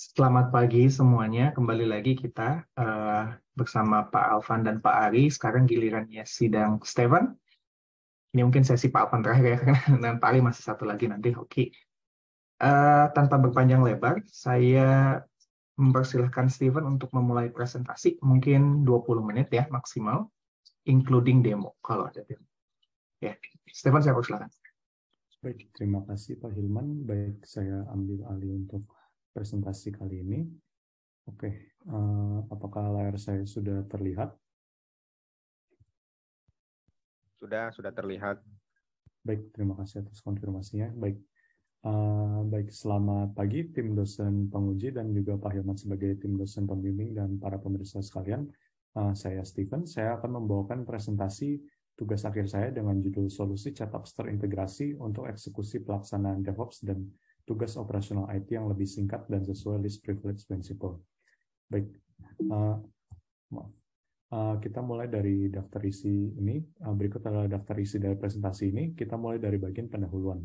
Selamat pagi semuanya. Kembali lagi kita bersama Pak Alvan dan Pak Ari. Sekarang gilirannya sidang Steven. Ini mungkin sesi Pak Alvan terakhir ya, dan Pak Ari masih satu lagi nanti. Oke. Tanpa berpanjang lebar, saya mempersilahkan Steven untuk memulai presentasi. Mungkin 20 menit ya maksimal, including demo kalau ada demo. Ya, Steven saya persilahkan. Baik, terima kasih Pak Hilman. Baik, saya ambil alih untuk presentasi kali ini. Oke, apakah layar saya sudah terlihat? Sudah terlihat. Baik, terima kasih atas konfirmasinya. Baik, selamat pagi tim dosen penguji dan juga Pak Hilman sebagai tim dosen pembimbing dan para pemirsa sekalian. Saya Steven, saya akan membawakan presentasi tugas akhir saya dengan judul Solusi Chatops Terintegrasi untuk Eksekusi Pelaksanaan DevOps dan Tugas Operasional IT yang lebih singkat dan sesuai Least Privilege Principle. Baik, kita mulai dari daftar isi ini. Berikut adalah daftar isi dari presentasi ini. Kita mulai dari bagian pendahuluan.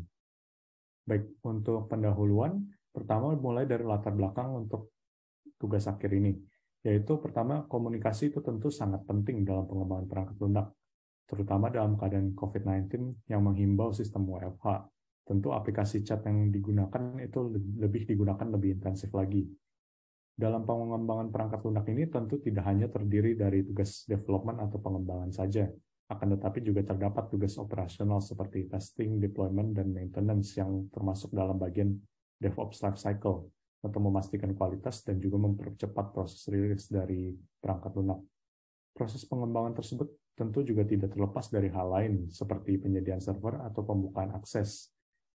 Baik, untuk pendahuluan, pertama mulai dari latar belakang untuk tugas akhir ini. Yaitu pertama, komunikasi itu tentu sangat penting dalam pengembangan perangkat lunak, terutama dalam keadaan COVID-19 yang menghimbau sistem WFH. Tentu aplikasi chat yang digunakan itu lebih digunakan lebih intensif lagi. Dalam pengembangan perangkat lunak ini tentu tidak hanya terdiri dari tugas development atau pengembangan saja, akan tetapi juga terdapat tugas operasional seperti testing, deployment, dan maintenance yang termasuk dalam bagian DevOps Lifecycle untuk memastikan kualitas dan juga mempercepat proses rilis dari perangkat lunak. Proses pengembangan tersebut tentu juga tidak terlepas dari hal lain seperti penyediaan server atau pembukaan akses.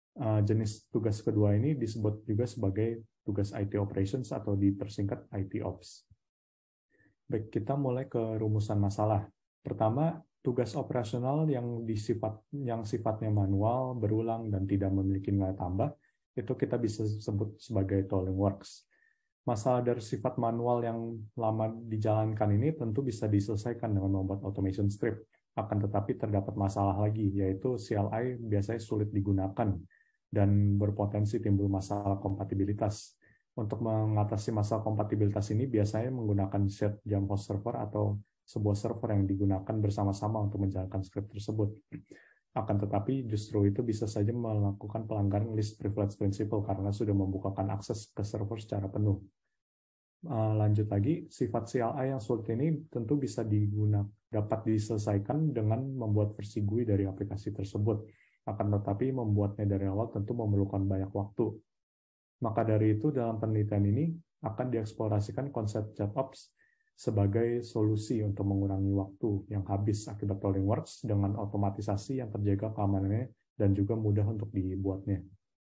Jenis tugas kedua ini disebut juga sebagai tugas IT Operations atau dipersingkat IT Ops. Baik, kita mulai ke rumusan masalah. Pertama, tugas operasional yang sifatnya manual, berulang, dan tidak memiliki nilai tambah, itu kita bisa sebut sebagai tooling works. Masalah dari sifat manual yang lama dijalankan ini tentu bisa diselesaikan dengan membuat automation script. Akan tetapi terdapat masalah lagi, yaitu CLI biasanya sulit digunakan dan berpotensi timbul masalah kompatibilitas. Untuk mengatasi masalah kompatibilitas ini biasanya menggunakan shared jam host server atau sebuah server yang digunakan bersama-sama untuk menjalankan script tersebut. Akan tetapi justru itu bisa saja melakukan pelanggaran least privilege principle karena sudah membukakan akses ke server secara penuh. Lanjut lagi, sifat CLI yang sulit ini tentu bisa dapat diselesaikan dengan membuat versi GUI dari aplikasi tersebut. Akan tetapi membuatnya dari awal tentu memerlukan banyak waktu. Maka dari itu dalam penelitian ini akan dieksplorasikan konsep ChatOps sebagai solusi untuk mengurangi waktu yang habis akibat tooling works dengan otomatisasi yang terjaga keamanannya dan juga mudah untuk dibuatnya.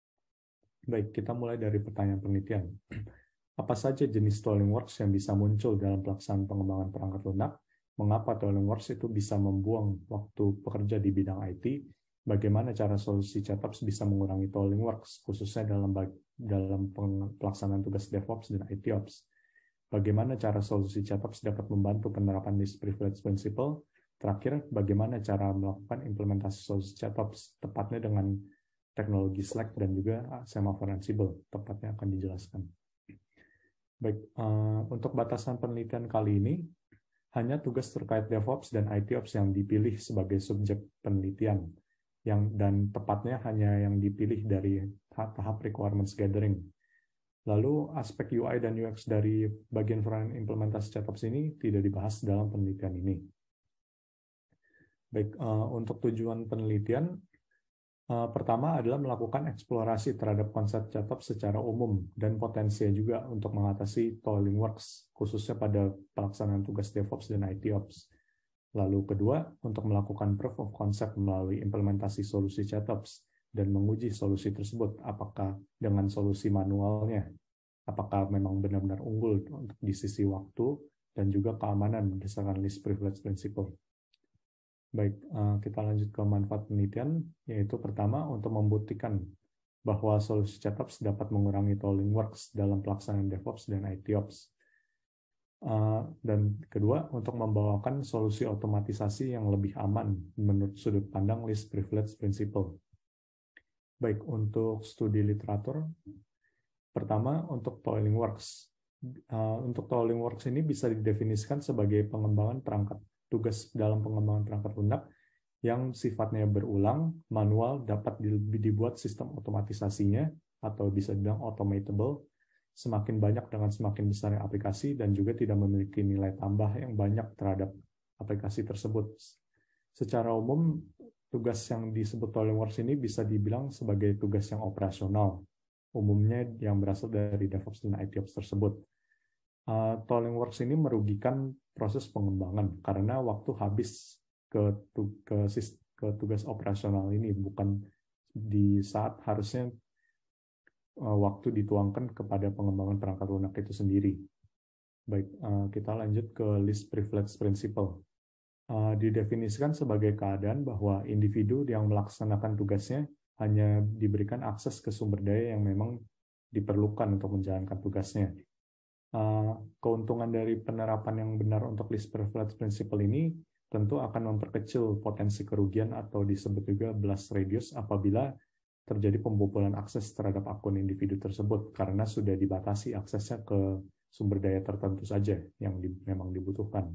Baik, kita mulai dari pertanyaan penelitian. Apa saja jenis tooling works yang bisa muncul dalam pelaksanaan pengembangan perangkat lunak? Mengapa tooling works itu bisa membuang waktu pekerja di bidang IT? Bagaimana cara solusi ChatOps bisa mengurangi tooling works, khususnya dalam pelaksanaan tugas DevOps dan IT Ops? Bagaimana cara solusi ChatOps dapat membantu penerapan least privilege principle? Terakhir, bagaimana cara melakukan implementasi solusi ChatOps, tepatnya dengan teknologi Slack dan juga Semaphore Ansible, tepatnya akan dijelaskan. Baik, untuk batasan penelitian kali ini, hanya tugas terkait DevOps dan IT Ops yang dipilih sebagai subjek penelitian, dan tepatnya hanya yang dipilih dari tahap requirements gathering. Lalu, aspek UI dan UX dari bagian front implementasi ChatOps ini tidak dibahas dalam penelitian ini. Baik, untuk tujuan penelitian, pertama adalah melakukan eksplorasi terhadap konsep ChatOps secara umum dan potensinya juga untuk mengatasi tooling works, khususnya pada pelaksanaan tugas DevOps dan IT Ops. Lalu kedua, untuk melakukan proof of concept melalui implementasi solusi ChatOps dan menguji solusi tersebut, apakah dengan solusi manualnya, apakah memang benar-benar unggul untuk di sisi waktu dan juga keamanan berdasarkan least privilege principle. Baik, kita lanjut ke manfaat penelitian, yaitu pertama untuk membuktikan bahwa solusi ChatOps dapat mengurangi tooling works dalam pelaksanaan DevOps dan IT Ops. Dan kedua, untuk membawakan solusi otomatisasi yang lebih aman menurut sudut pandang least privilege principle. Baik, untuk studi literatur, Pertama, untuk tooling works. Untuk tooling works ini bisa didefinisikan sebagai pengembangan perangkat tugas dalam pengembangan perangkat lunak yang sifatnya berulang, manual, dapat dibuat sistem otomatisasinya, atau bisa dibilang automatable, semakin banyak dengan semakin besar aplikasi, dan juga tidak memiliki nilai tambah yang banyak terhadap aplikasi tersebut. Secara umum, tugas yang disebut tooling works ini bisa dibilang sebagai tugas yang operasional, umumnya yang berasal dari DevOps dan ITOps tersebut. Tooling works ini merugikan proses pengembangan karena waktu habis ke tugas operasional ini, bukan di saat harusnya waktu dituangkan kepada pengembangan perangkat lunak itu sendiri. Baik, kita lanjut ke list privilege principle. Didefinisikan sebagai keadaan bahwa individu yang melaksanakan tugasnya hanya diberikan akses ke sumber daya yang memang diperlukan untuk menjalankan tugasnya. Keuntungan dari penerapan yang benar untuk list privilege principle ini tentu akan memperkecil potensi kerugian atau disebut juga blast radius apabila terjadi pembobolan akses terhadap akun individu tersebut karena sudah dibatasi aksesnya ke sumber daya tertentu saja yang memang dibutuhkan.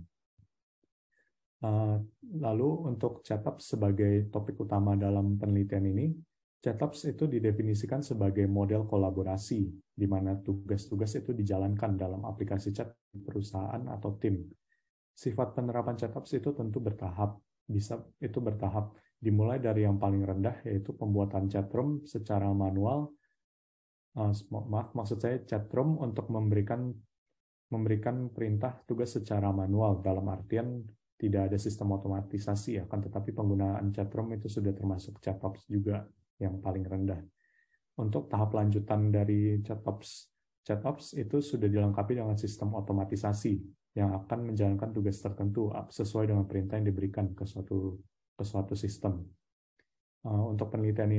Lalu untuk ChatOps sebagai topik utama dalam penelitian ini, ChatOps itu didefinisikan sebagai model kolaborasi, di mana tugas-tugas itu dijalankan dalam aplikasi chat perusahaan atau tim. Sifat penerapan ChatOps itu tentu bertahap, dimulai dari yang paling rendah, yaitu pembuatan chatroom secara manual. Maksud saya chatroom untuk memberikan perintah tugas secara manual, dalam artian tidak ada sistem otomatisasi, akan tetapi penggunaan chatroom itu sudah termasuk ChatOps juga yang paling rendah. Untuk tahap lanjutan dari ChatOps itu sudah dilengkapi dengan sistem otomatisasi yang akan menjalankan tugas tertentu sesuai dengan perintah yang diberikan ke suatu sistem. Untuk penelitian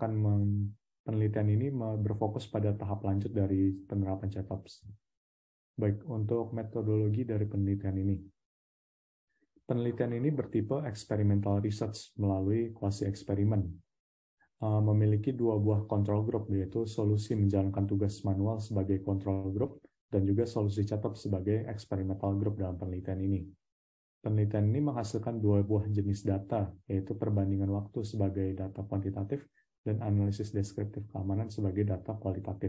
ini berfokus pada tahap lanjut dari penerapan ChatOps. Baik, untuk metodologi dari penelitian ini. Penelitian ini bertipe experimental research melalui quasi eksperimen. Memiliki dua buah control group, yaitu solusi menjalankan tugas manual sebagai control group dan juga solusi ChatOps sebagai experimental group dalam penelitian ini. Penelitian ini menghasilkan dua buah jenis data, yaitu perbandingan waktu sebagai data kuantitatif dan analisis deskriptif keamanan sebagai data kualitatif.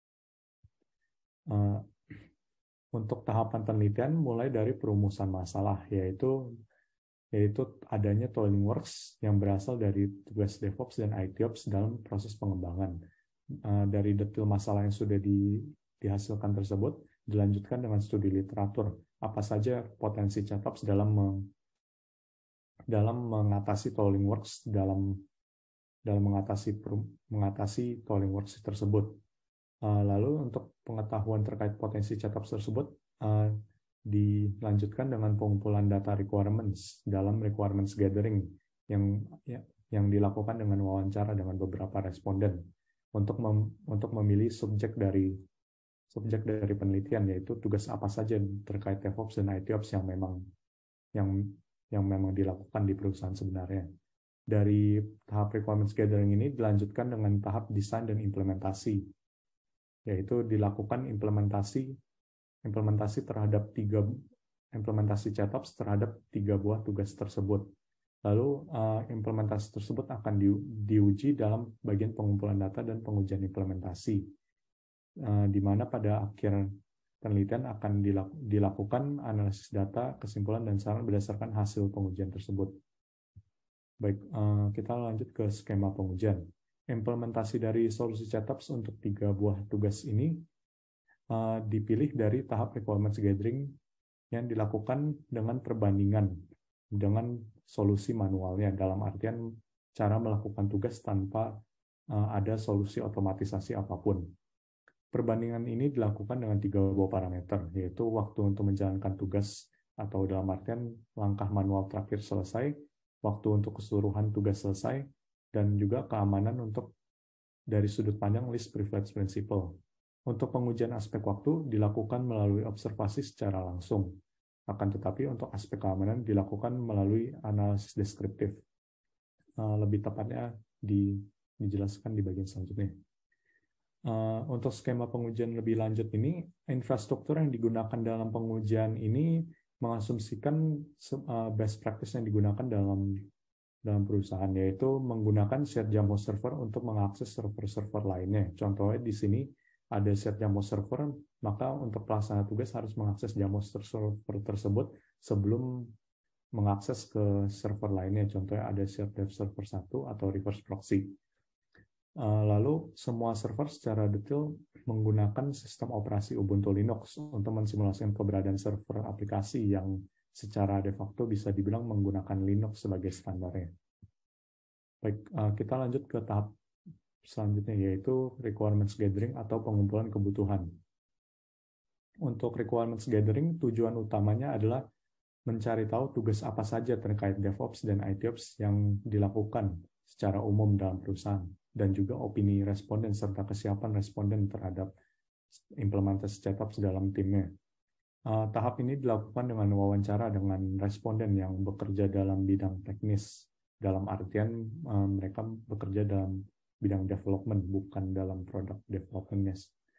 Untuk tahapan penelitian mulai dari perumusan masalah, yaitu adanya tooling works yang berasal dari tugas DevOps dan ITOps dalam proses pengembangan. Dari detail masalah yang sudah dihasilkan tersebut, dilanjutkan dengan studi literatur, apa saja potensi ChatOps dalam mengatasi tooling works, dalam mengatasi tooling works tersebut. Lalu untuk pengetahuan terkait potensi ChatOps tersebut dilanjutkan dengan pengumpulan data requirements dalam requirements gathering yang dilakukan dengan wawancara dengan beberapa responden untuk memilih subjek dari penelitian, yaitu tugas apa saja terkait DevOps dan ITOps yang memang dilakukan di perusahaan sebenarnya. Dari tahap requirements gathering ini dilanjutkan dengan tahap desain dan implementasi, yaitu dilakukan implementasi terhadap implementasi ChatOps terhadap 3 buah tugas tersebut. Lalu implementasi tersebut akan diuji dalam bagian pengumpulan data dan pengujian implementasi, di mana pada akhir penelitian akan dilakukan analisis data, kesimpulan, dan saran berdasarkan hasil pengujian tersebut. Baik, kita lanjut ke skema pengujian. Implementasi dari solusi ChatOps untuk 3 buah tugas ini dipilih dari tahap requirements gathering yang dilakukan dengan perbandingan dengan solusi manualnya, dalam artian cara melakukan tugas tanpa ada solusi otomatisasi apapun. Perbandingan ini dilakukan dengan 3 buah parameter, yaitu waktu untuk menjalankan tugas atau dalam artian langkah manual terakhir selesai, waktu untuk keseluruhan tugas selesai, dan juga keamanan dari sudut pandang list privilege principle. Untuk pengujian aspek waktu dilakukan melalui observasi secara langsung. Akan tetapi untuk aspek keamanan dilakukan melalui analisis deskriptif. Lebih tepatnya dijelaskan di bagian selanjutnya. Untuk skema pengujian lebih lanjut ini, infrastruktur yang digunakan dalam pengujian ini mengasumsikan best practice yang digunakan dalam perusahaan, yaitu menggunakan shared jam host server untuk mengakses server-server lainnya. Contohnya di sini ada shared jam host server, maka untuk pelaksana tugas harus mengakses jam host server tersebut sebelum mengakses ke server lainnya. Contohnya ada shared dev server 1 atau reverse proxy. Lalu semua server secara detail menggunakan sistem operasi Ubuntu Linux untuk mensimulasikan keberadaan server aplikasi yang secara de facto bisa dibilang menggunakan Linux sebagai standarnya. Baik, kita lanjut ke tahap selanjutnya, yaitu requirements gathering atau pengumpulan kebutuhan. Untuk requirements gathering, tujuan utamanya adalah mencari tahu tugas apa saja terkait DevOps dan ITOps yang dilakukan secara umum dalam perusahaan, dan juga opini responden serta kesiapan responden terhadap implementasi ChatOps dalam timnya. Tahap ini dilakukan dengan wawancara dengan responden yang bekerja dalam bidang teknis, dalam artian mereka bekerja dalam bidang development, bukan dalam product development.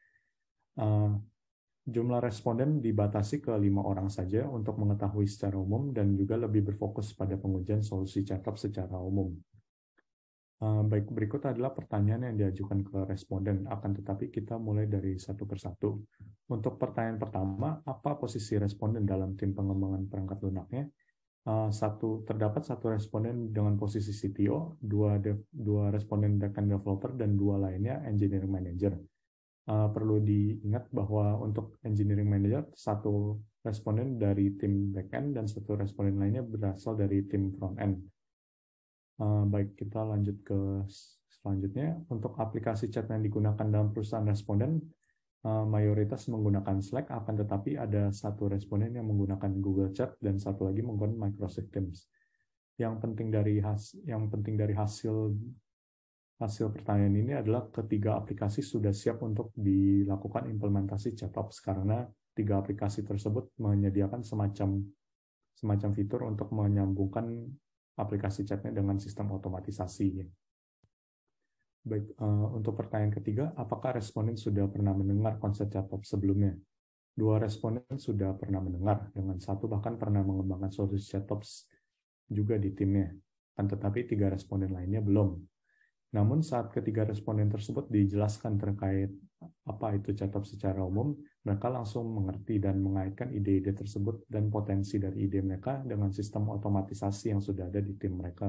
Jumlah responden dibatasi ke 5 orang saja untuk mengetahui secara umum dan juga lebih berfokus pada pengujian solusi ChatOps secara umum. Baik, berikut adalah pertanyaan yang diajukan ke responden, akan tetapi kita mulai dari satu persatu. Untuk pertanyaan pertama, apa posisi responden dalam tim pengembangan perangkat lunaknya? Terdapat satu responden dengan posisi CTO, dua responden backend developer, dan 2 lainnya engineering manager. Perlu diingat bahwa untuk engineering manager, 1 responden dari tim backend dan 1 responden lainnya berasal dari tim frontend. Baik, kita lanjut ke selanjutnya. Untuk aplikasi chat yang digunakan dalam perusahaan responden, mayoritas menggunakan Slack, akan tetapi ada 1 responden yang menggunakan Google Chat dan 1 lagi menggunakan Microsoft Teams. Yang penting dari hasil pertanyaan ini adalah ketiga aplikasi sudah siap untuk dilakukan implementasi ChatOps, karena 3 aplikasi tersebut menyediakan semacam fitur untuk menyambungkan aplikasi chatnya dengan sistem otomatisasi. Baik, untuk pertanyaan ketiga, apakah responden sudah pernah mendengar konsep ChatOps sebelumnya? 2 responden sudah pernah mendengar, dengan 1 bahkan pernah mengembangkan solusi ChatOps juga di timnya, kan tetapi 3 responden lainnya belum. Namun saat ketiga responden tersebut dijelaskan terkait apa itu ChatOps secara umum, mereka langsung mengerti dan mengaitkan ide-ide tersebut dan potensi dari ide mereka dengan sistem otomatisasi yang sudah ada di tim mereka.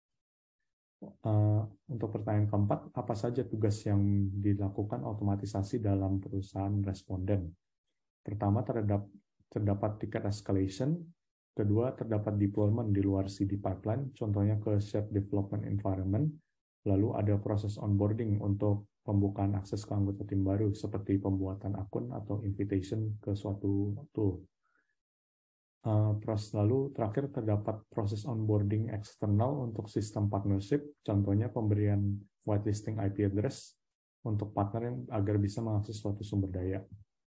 Untuk pertanyaan keempat, apa saja tugas yang dilakukan otomatisasi dalam perusahaan responden? Pertama, terdapat ticket escalation. Kedua, terdapat deployment di luar CD pipeline, contohnya ke shared development environment. Lalu ada proses onboarding untuk pembukaan akses ke anggota tim baru, seperti pembuatan akun atau invitation ke suatu tool. Lalu terakhir terdapat proses onboarding eksternal untuk sistem partnership, contohnya pemberian whitelisting IP address untuk partner yang agar bisa mengakses suatu sumber daya.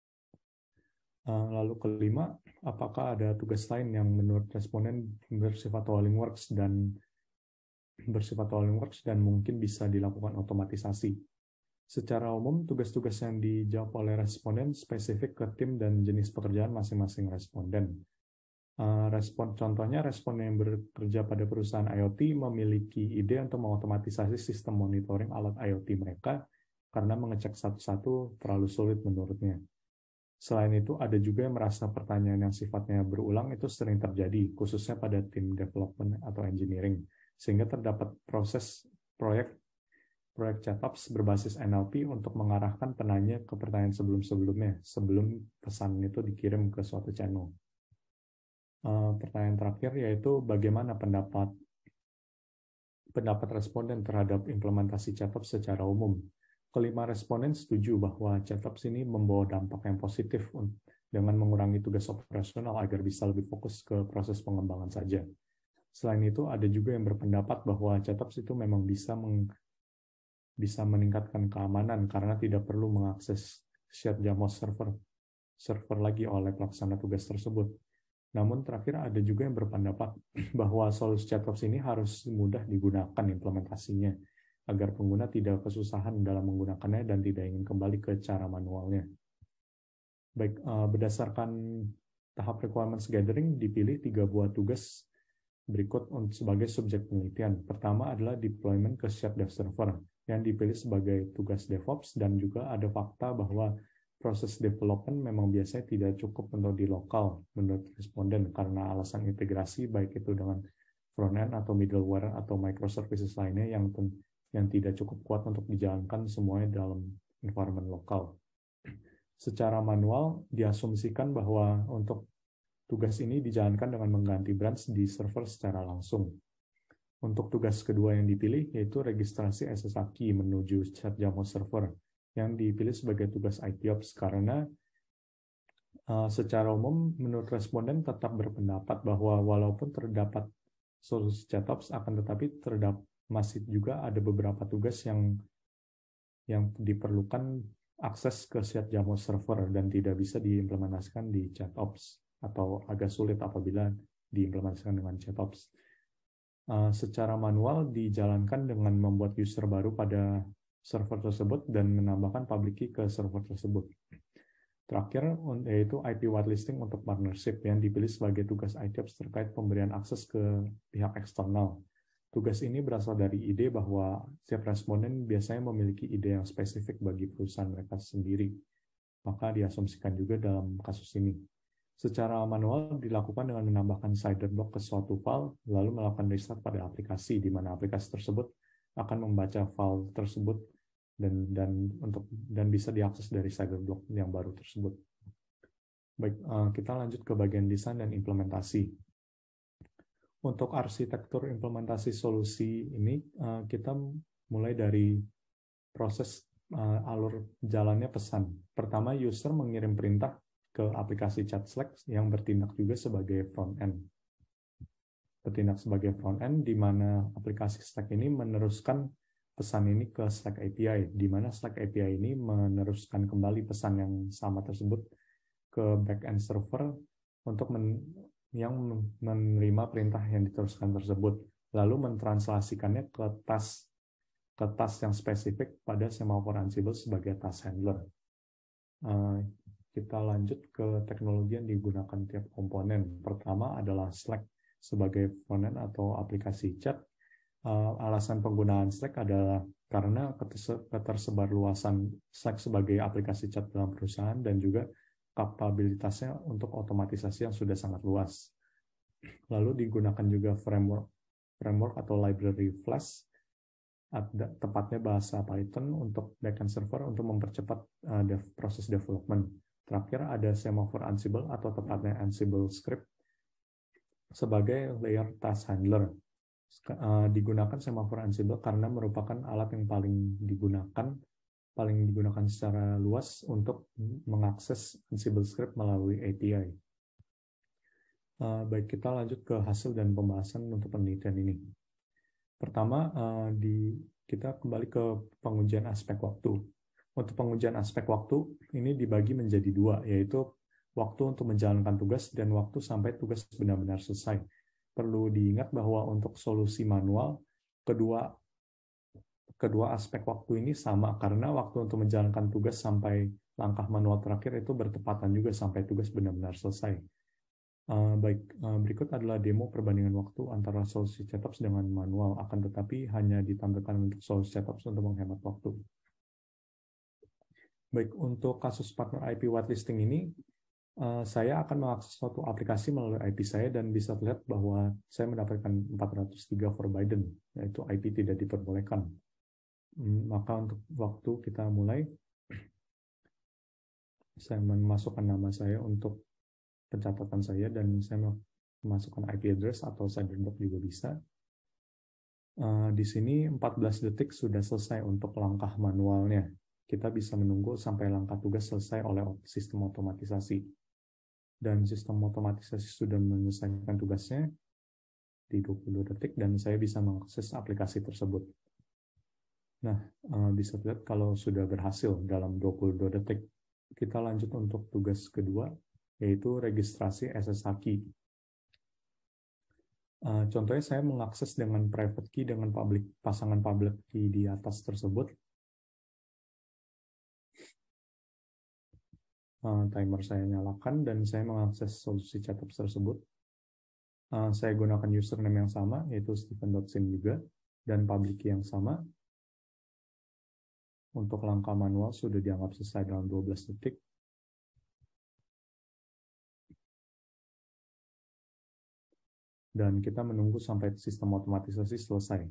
Lalu kelima, apakah ada tugas lain yang menurut responden bersifat rolling works dan mungkin bisa dilakukan otomatisasi. Secara umum, tugas-tugas yang dijawab oleh responden spesifik ke tim dan jenis pekerjaan masing-masing responden. Contohnya, responden yang bekerja pada perusahaan IoT memiliki ide untuk mengotomatisasi sistem monitoring alat IoT mereka karena mengecek satu-satu terlalu sulit menurutnya. Selain itu, ada juga yang merasa pertanyaan yang sifatnya berulang itu sering terjadi, khususnya pada tim development atau engineering, sehingga terdapat proses proyek ChatOps berbasis NLP untuk mengarahkan penanya ke pertanyaan sebelum-sebelumnya, sebelum pesan itu dikirim ke suatu channel. Pertanyaan terakhir yaitu bagaimana pendapat responden terhadap implementasi ChatOps secara umum. Kelima responden setuju bahwa ChatOps ini membawa dampak yang positif dengan mengurangi tugas operasional agar bisa lebih fokus ke proses pengembangan saja. Selain itu, ada juga yang berpendapat bahwa ChatOps itu memang bisa meningkatkan keamanan karena tidak perlu mengakses shared jam host server lagi oleh pelaksana tugas tersebut. Namun terakhir ada juga yang berpendapat bahwa solusi ChatOps ini harus mudah digunakan implementasinya, agar pengguna tidak kesusahan dalam menggunakannya dan tidak ingin kembali ke cara manualnya. Baik, berdasarkan tahap requirements gathering, dipilih 3 buah tugas berikut sebagai subjek penelitian. Pertama adalah deployment ke shared dev server, yang dipilih sebagai tugas DevOps, dan juga ada fakta bahwa proses development memang biasanya tidak cukup untuk di lokal menurut responden karena alasan integrasi baik itu dengan front-end atau middleware atau microservices lainnya yang tidak cukup kuat untuk dijalankan semuanya dalam environment lokal. Secara manual, diasumsikan bahwa untuk tugas ini dijalankan dengan mengganti branch di server secara langsung. Untuk tugas kedua yang dipilih, yaitu registrasi SSH key menuju chat YAML server, yang dipilih sebagai tugas ITOps karena secara umum, menurut responden tetap berpendapat bahwa walaupun terdapat solusi ChatOps, akan tetapi masih juga ada beberapa tugas yang diperlukan akses ke chat YAML server dan tidak bisa diimplementasikan di ChatOps atau agak sulit apabila diimplementasikan dengan ChatOps. Secara manual dijalankan dengan membuat user baru pada server tersebut dan menambahkan public key ke server tersebut. Terakhir, yaitu IP whitelisting untuk partnership yang dipilih sebagai tugas ITOps terkait pemberian akses ke pihak eksternal. Tugas ini berasal dari ide bahwa setiap responden biasanya memiliki ide yang spesifik bagi perusahaan mereka sendiri. Maka diasumsikan juga dalam kasus ini. Secara manual dilakukan dengan menambahkan CIDR block ke suatu file, lalu melakukan restart pada aplikasi, di mana aplikasi tersebut akan membaca file tersebut dan bisa diakses dari CIDR block yang baru tersebut. Baik, kita lanjut ke bagian desain dan implementasi. Untuk arsitektur implementasi solusi ini, kita mulai dari proses alur jalannya pesan. Pertama, user mengirim perintah ke aplikasi chat Slack yang bertindak juga sebagai front-end. Bertindak sebagai front-end, di mana aplikasi Slack ini meneruskan pesan ini ke Slack API, di mana Slack API ini meneruskan kembali pesan yang sama tersebut ke back-end server untuk yang menerima perintah yang diteruskan tersebut, lalu mentranslasikannya ke task yang spesifik pada semaphore Ansible sebagai task handler. Kita lanjut ke teknologi yang digunakan tiap komponen. Pertama adalah Slack sebagai frontend atau aplikasi chat. Alasan penggunaan Slack adalah karena ketersebarluasan Slack sebagai aplikasi chat dalam perusahaan dan juga kapabilitasnya untuk otomatisasi yang sudah sangat luas. Lalu digunakan juga framework atau library Flask, tepatnya bahasa Python untuk backend server untuk mempercepat proses development. Terakhir ada semaphore Ansible atau tepatnya Ansible script sebagai layer task handler. Digunakan semaphore Ansible karena merupakan alat yang paling digunakan secara luas untuk mengakses Ansible script melalui API. Baik, kita lanjut ke hasil dan pembahasan untuk penelitian ini. Pertama, kita kembali ke pengujian aspek waktu. Untuk pengujian aspek waktu, ini dibagi menjadi 2, yaitu waktu untuk menjalankan tugas dan waktu sampai tugas benar-benar selesai. Perlu diingat bahwa untuk solusi manual, kedua aspek waktu ini sama, karena waktu untuk menjalankan tugas sampai langkah manual terakhir itu bertepatan juga sampai tugas benar-benar selesai. Berikut adalah demo perbandingan waktu antara solusi ChatOps dengan manual, akan tetapi hanya ditampilkan untuk solusi ChatOps untuk menghemat waktu. Baik, untuk kasus partner IP whitelisting ini, saya akan mengakses suatu aplikasi melalui IP saya dan bisa terlihat bahwa saya mendapatkan 403 forbidden, yaitu IP tidak diperbolehkan. Maka untuk waktu kita mulai, saya memasukkan nama saya untuk pencatatan saya dan saya memasukkan IP address atau CIDR block juga bisa. Di sini 14 detik sudah selesai untuk langkah manualnya. Kita bisa menunggu sampai langkah tugas selesai oleh sistem otomatisasi. Dan sistem otomatisasi sudah menyelesaikan tugasnya di 22 detik dan saya bisa mengakses aplikasi tersebut. Nah, bisa lihat kalau sudah berhasil dalam 22 detik. Kita lanjut untuk tugas kedua, yaitu registrasi SSH key. Contohnya saya mengakses dengan private key dengan pasangan public key di atas tersebut. Timer saya nyalakan dan saya mengakses solusi chatops tersebut. Saya gunakan username yang sama, yaitu stephen.sim juga, dan public key yang sama. Untuk langkah manual sudah dianggap selesai dalam 12 detik. Dan kita menunggu sampai sistem otomatisasi selesai.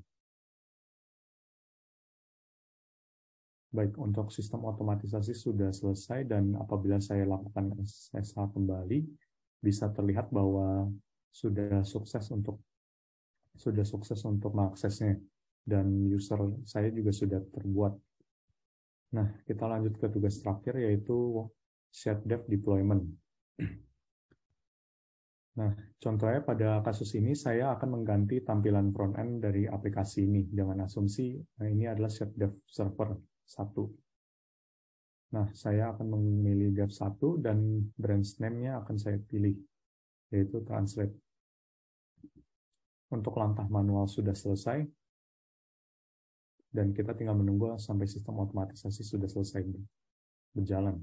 Baik, untuk sistem otomatisasi sudah selesai dan apabila saya lakukan SSH kembali, bisa terlihat bahwa sudah sukses untuk mengaksesnya dan user saya juga sudah terbuat. Nah, kita lanjut ke tugas terakhir yaitu shared dev deployment. Nah, contohnya pada kasus ini saya akan mengganti tampilan front-end dari aplikasi ini dengan asumsi ini adalah shared dev server 1. Nah, saya akan memilih dev 1 dan branch name-nya akan saya pilih, yaitu translate. Untuk langkah manual sudah selesai, dan kita tinggal menunggu sampai sistem otomatisasi sudah selesai berjalan.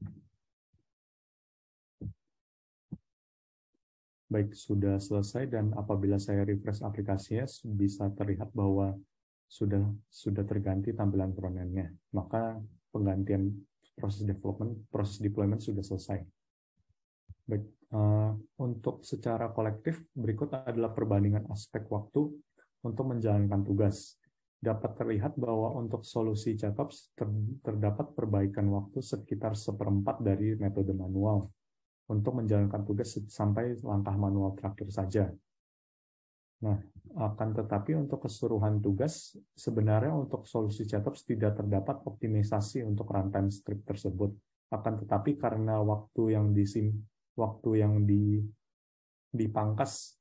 Baik, sudah selesai dan apabila saya refresh aplikasinya bisa terlihat bahwa sudah terganti tampilan front-end-nya. Maka penggantian proses deployment sudah selesai. Baik, untuk secara kolektif berikut adalah perbandingan aspek waktu untuk menjalankan tugas. Dapat terlihat bahwa untuk solusi chatops terdapat perbaikan waktu sekitar 1/4 dari metode manual untuk menjalankan tugas sampai langkah manual terakhir saja. Nah, akan tetapi untuk keseluruhan tugas, sebenarnya untuk solusi chatops tidak terdapat optimisasi untuk runtime script tersebut. Akan tetapi karena waktu yang dipangkas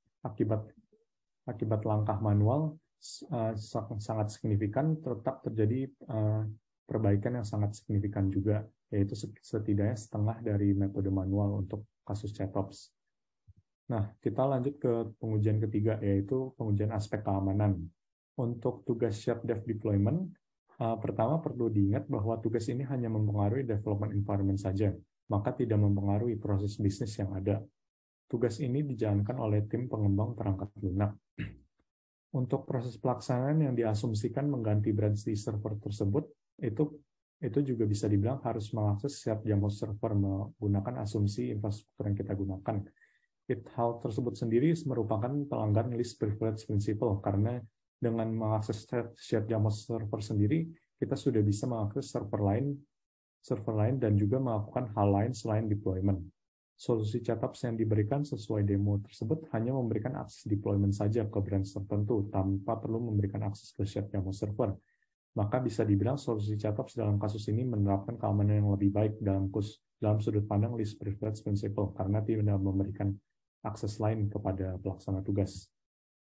akibat langkah manual sangat signifikan, tetap terjadi perbaikan yang sangat signifikan juga, yaitu setidaknya setengah dari metode manual untuk kasus chatops. Nah, kita lanjut ke pengujian ketiga, yaitu pengujian aspek keamanan. Untuk tugas shared dev deployment, pertama perlu diingat bahwa tugas ini hanya mempengaruhi development environment saja, maka tidak mempengaruhi proses bisnis yang ada. Tugas ini dijalankan oleh tim pengembang perangkat lunak. Untuk proses pelaksanaan yang diasumsikan mengganti branch di server tersebut, itu juga bisa dibilang harus mengakses shared JMOS server menggunakan asumsi infrastruktur yang kita gunakan. Hal tersebut sendiri merupakan pelanggaran list privilege principle karena dengan mengakses shared JMOS server sendiri, kita sudah bisa mengakses server lain dan juga melakukan hal lain selain deployment. Solusi chatops yang diberikan sesuai demo tersebut hanya memberikan akses deployment saja ke branch tertentu tanpa perlu memberikan akses ke shared JMOS server. Maka bisa dibilang solusi chatops dalam kasus ini menerapkan keamanan yang lebih baik dalam sudut pandang least privilege principle karena tidak memberikan akses lain kepada pelaksana tugas.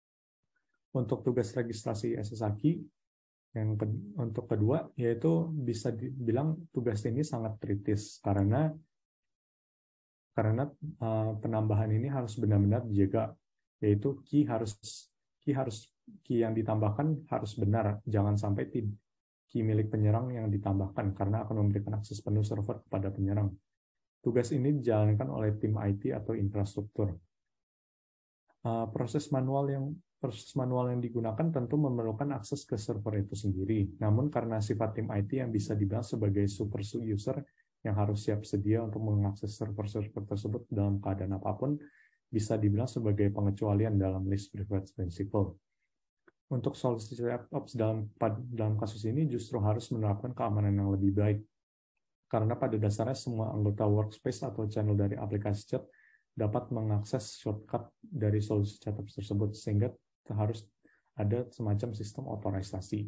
Untuk tugas registrasi SSH key, untuk kedua, yaitu bisa dibilang tugas ini sangat kritis karena penambahan ini harus benar-benar dijaga, yaitu key yang ditambahkan harus benar, jangan sampai key milik penyerang yang ditambahkan karena akan memberikan akses penuh server kepada penyerang. Tugas ini dijalankan oleh tim IT atau infrastruktur. Proses manual yang digunakan tentu memerlukan akses ke server itu sendiri. Namun karena sifat tim IT yang bisa dibilang sebagai super user yang harus siap sedia untuk mengakses server-server tersebut dalam keadaan apapun, bisa dibilang sebagai pengecualian dalam least privilege principle. Untuk solusi chatops dalam kasus ini justru harus menerapkan keamanan yang lebih baik. Karena pada dasarnya semua anggota workspace atau channel dari aplikasi chat dapat mengakses shortcut dari solusi chatops tersebut, sehingga harus ada semacam sistem otorisasi.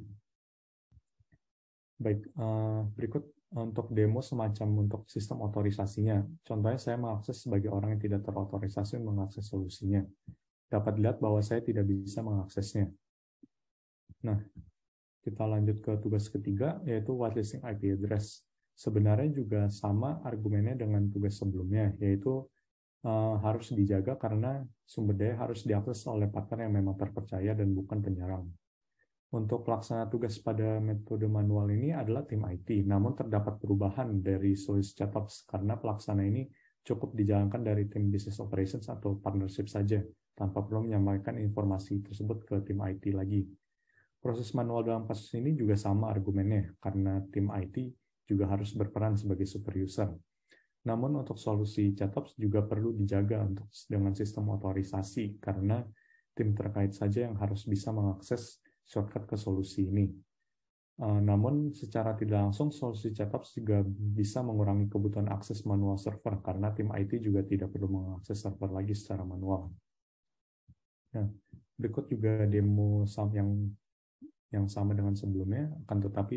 Baik, berikut untuk demo semacam untuk sistem otorisasinya. Contohnya saya mengakses sebagai orang yang tidak terotorisasi mengakses solusinya. Dapat dilihat bahwa saya tidak bisa mengaksesnya. Nah, kita lanjut ke tugas ketiga, yaitu whitelisting IP address. Sebenarnya juga sama argumennya dengan tugas sebelumnya, yaitu harus dijaga karena sumber daya harus diakses oleh partner yang memang terpercaya dan bukan penyerang. Untuk pelaksana tugas pada metode manual ini adalah tim IT, namun terdapat perubahan dari solusi ChatOps karena pelaksana ini cukup dijalankan dari tim business operations atau partnership saja, tanpa perlu menyampaikan informasi tersebut ke tim IT lagi. Proses manual dalam kasus ini juga sama argumennya, karena tim IT juga harus berperan sebagai super user. Namun untuk solusi ChatOps juga perlu dijaga dengan sistem otorisasi, karena tim terkait saja yang harus bisa mengakses shortcut ke solusi ini. Namun secara tidak langsung solusi ChatOps juga bisa mengurangi kebutuhan akses manual server, karena tim IT juga tidak perlu mengakses server lagi secara manual. Nah, berikut juga demo yang sama dengan sebelumnya, akan tetapi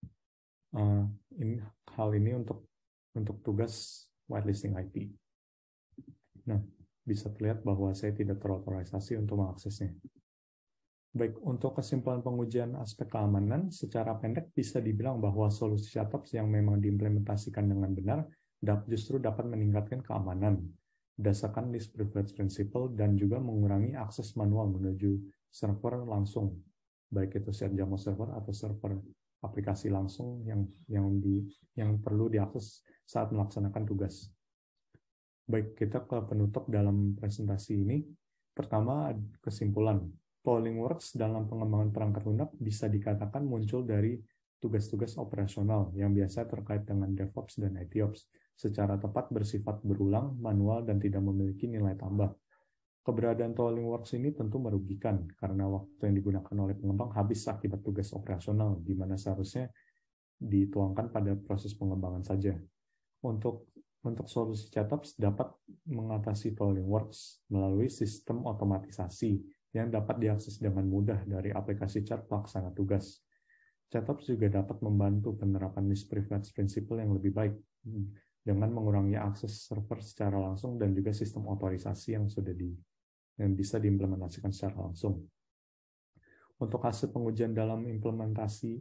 hal ini untuk tugas whitelisting IP. Nah, bisa terlihat bahwa saya tidak terotorisasi untuk mengaksesnya. Baik, untuk kesimpulan pengujian aspek keamanan, secara pendek bisa dibilang bahwa solusi ChatOps yang memang diimplementasikan dengan benar justru dapat meningkatkan keamanan, berdasarkan least privilege principle, dan juga mengurangi akses manual menuju server langsung, baik itu shared YAML server atau server aplikasi langsung yang perlu diakses saat melaksanakan tugas. Baik, kita ke penutup dalam presentasi ini. Pertama, kesimpulan. Polling Works dalam pengembangan perangkat lunak bisa dikatakan muncul dari tugas-tugas operasional yang biasa terkait dengan DevOps dan ITOps, secara tepat bersifat berulang, manual, dan tidak memiliki nilai tambah. Keberadaan Polling Works ini tentu merugikan karena waktu yang digunakan oleh pengembang habis akibat tugas operasional, di mana seharusnya dituangkan pada proses pengembangan saja. Untuk solusi ChatOps dapat mengatasi Polling Works melalui sistem otomatisasi yang dapat diakses dengan mudah dari aplikasi chat pelaksana tugas. ChatOps juga dapat membantu penerapan least privilege principle yang lebih baik dengan mengurangi akses server secara langsung dan juga sistem otorisasi yang bisa diimplementasikan secara langsung. Untuk hasil pengujian dalam implementasi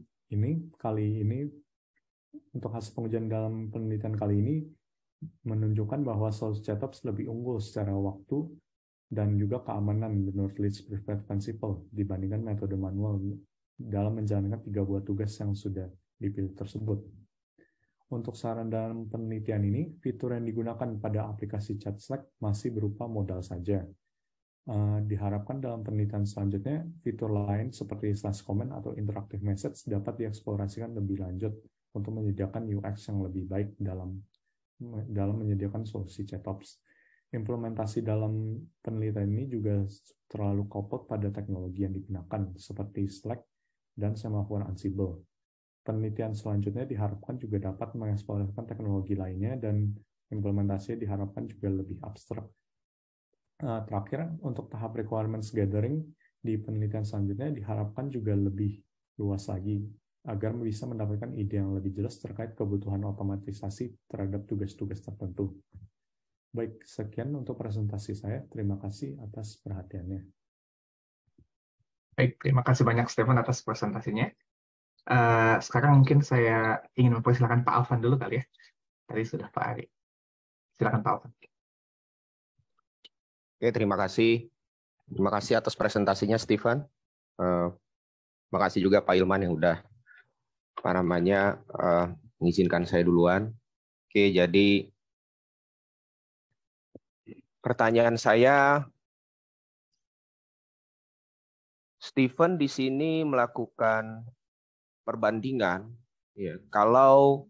untuk hasil pengujian dalam penelitian kali ini menunjukkan bahwa solusi ChatOps lebih unggul secara waktu dan juga keamanan menurut least privilege principle dibandingkan metode manual dalam menjalankan 3 buah tugas yang sudah dipilih tersebut. Untuk saran dalam penelitian ini, fitur yang digunakan pada aplikasi chat Slack masih berupa modal saja. Diharapkan dalam penelitian selanjutnya, fitur lain seperti slash comment atau interactive message dapat dieksplorasikan lebih lanjut untuk menyediakan UX yang lebih baik dalam menyediakan solusi ChatOps. Implementasi dalam penelitian ini juga terlalu kopot pada teknologi yang digunakan, seperti Slack dan semafor Ansible. Penelitian selanjutnya diharapkan juga dapat mengeksplorasikan teknologi lainnya dan implementasinya diharapkan juga lebih abstrak. Terakhir, untuk tahap requirements gathering di penelitian selanjutnya diharapkan juga lebih luas lagi agar bisa mendapatkan ide yang lebih jelas terkait kebutuhan otomatisasi terhadap tugas-tugas tertentu. Baik, sekian untuk presentasi saya. Terima kasih atas perhatiannya. Baik, terima kasih banyak Stefan atas presentasinya. Sekarang mungkin saya ingin mempersilakan Pak Alvan dulu kali ya. Tadi sudah Pak Ari. Silakan Pak Alvan. Oke, terima kasih. Terima kasih atas presentasinya, Stefan. Terima kasih juga Pak Ilman yang udah mengizinkan saya duluan. Oke, jadi pertanyaan saya, Stephen di sini melakukan perbandingan. Ya, kalau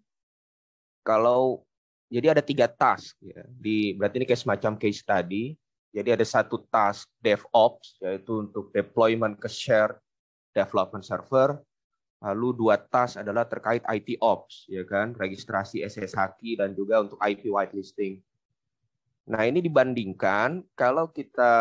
jadi ada 3 task. Ya, berarti ini kayak semacam case study. Jadi ada 1 task DevOps, yaitu untuk deployment ke shared development server. Lalu 2 task adalah terkait IT Ops, ya kan, registrasi SSH key dan juga untuk IP whitelisting. Nah, ini dibandingkan kalau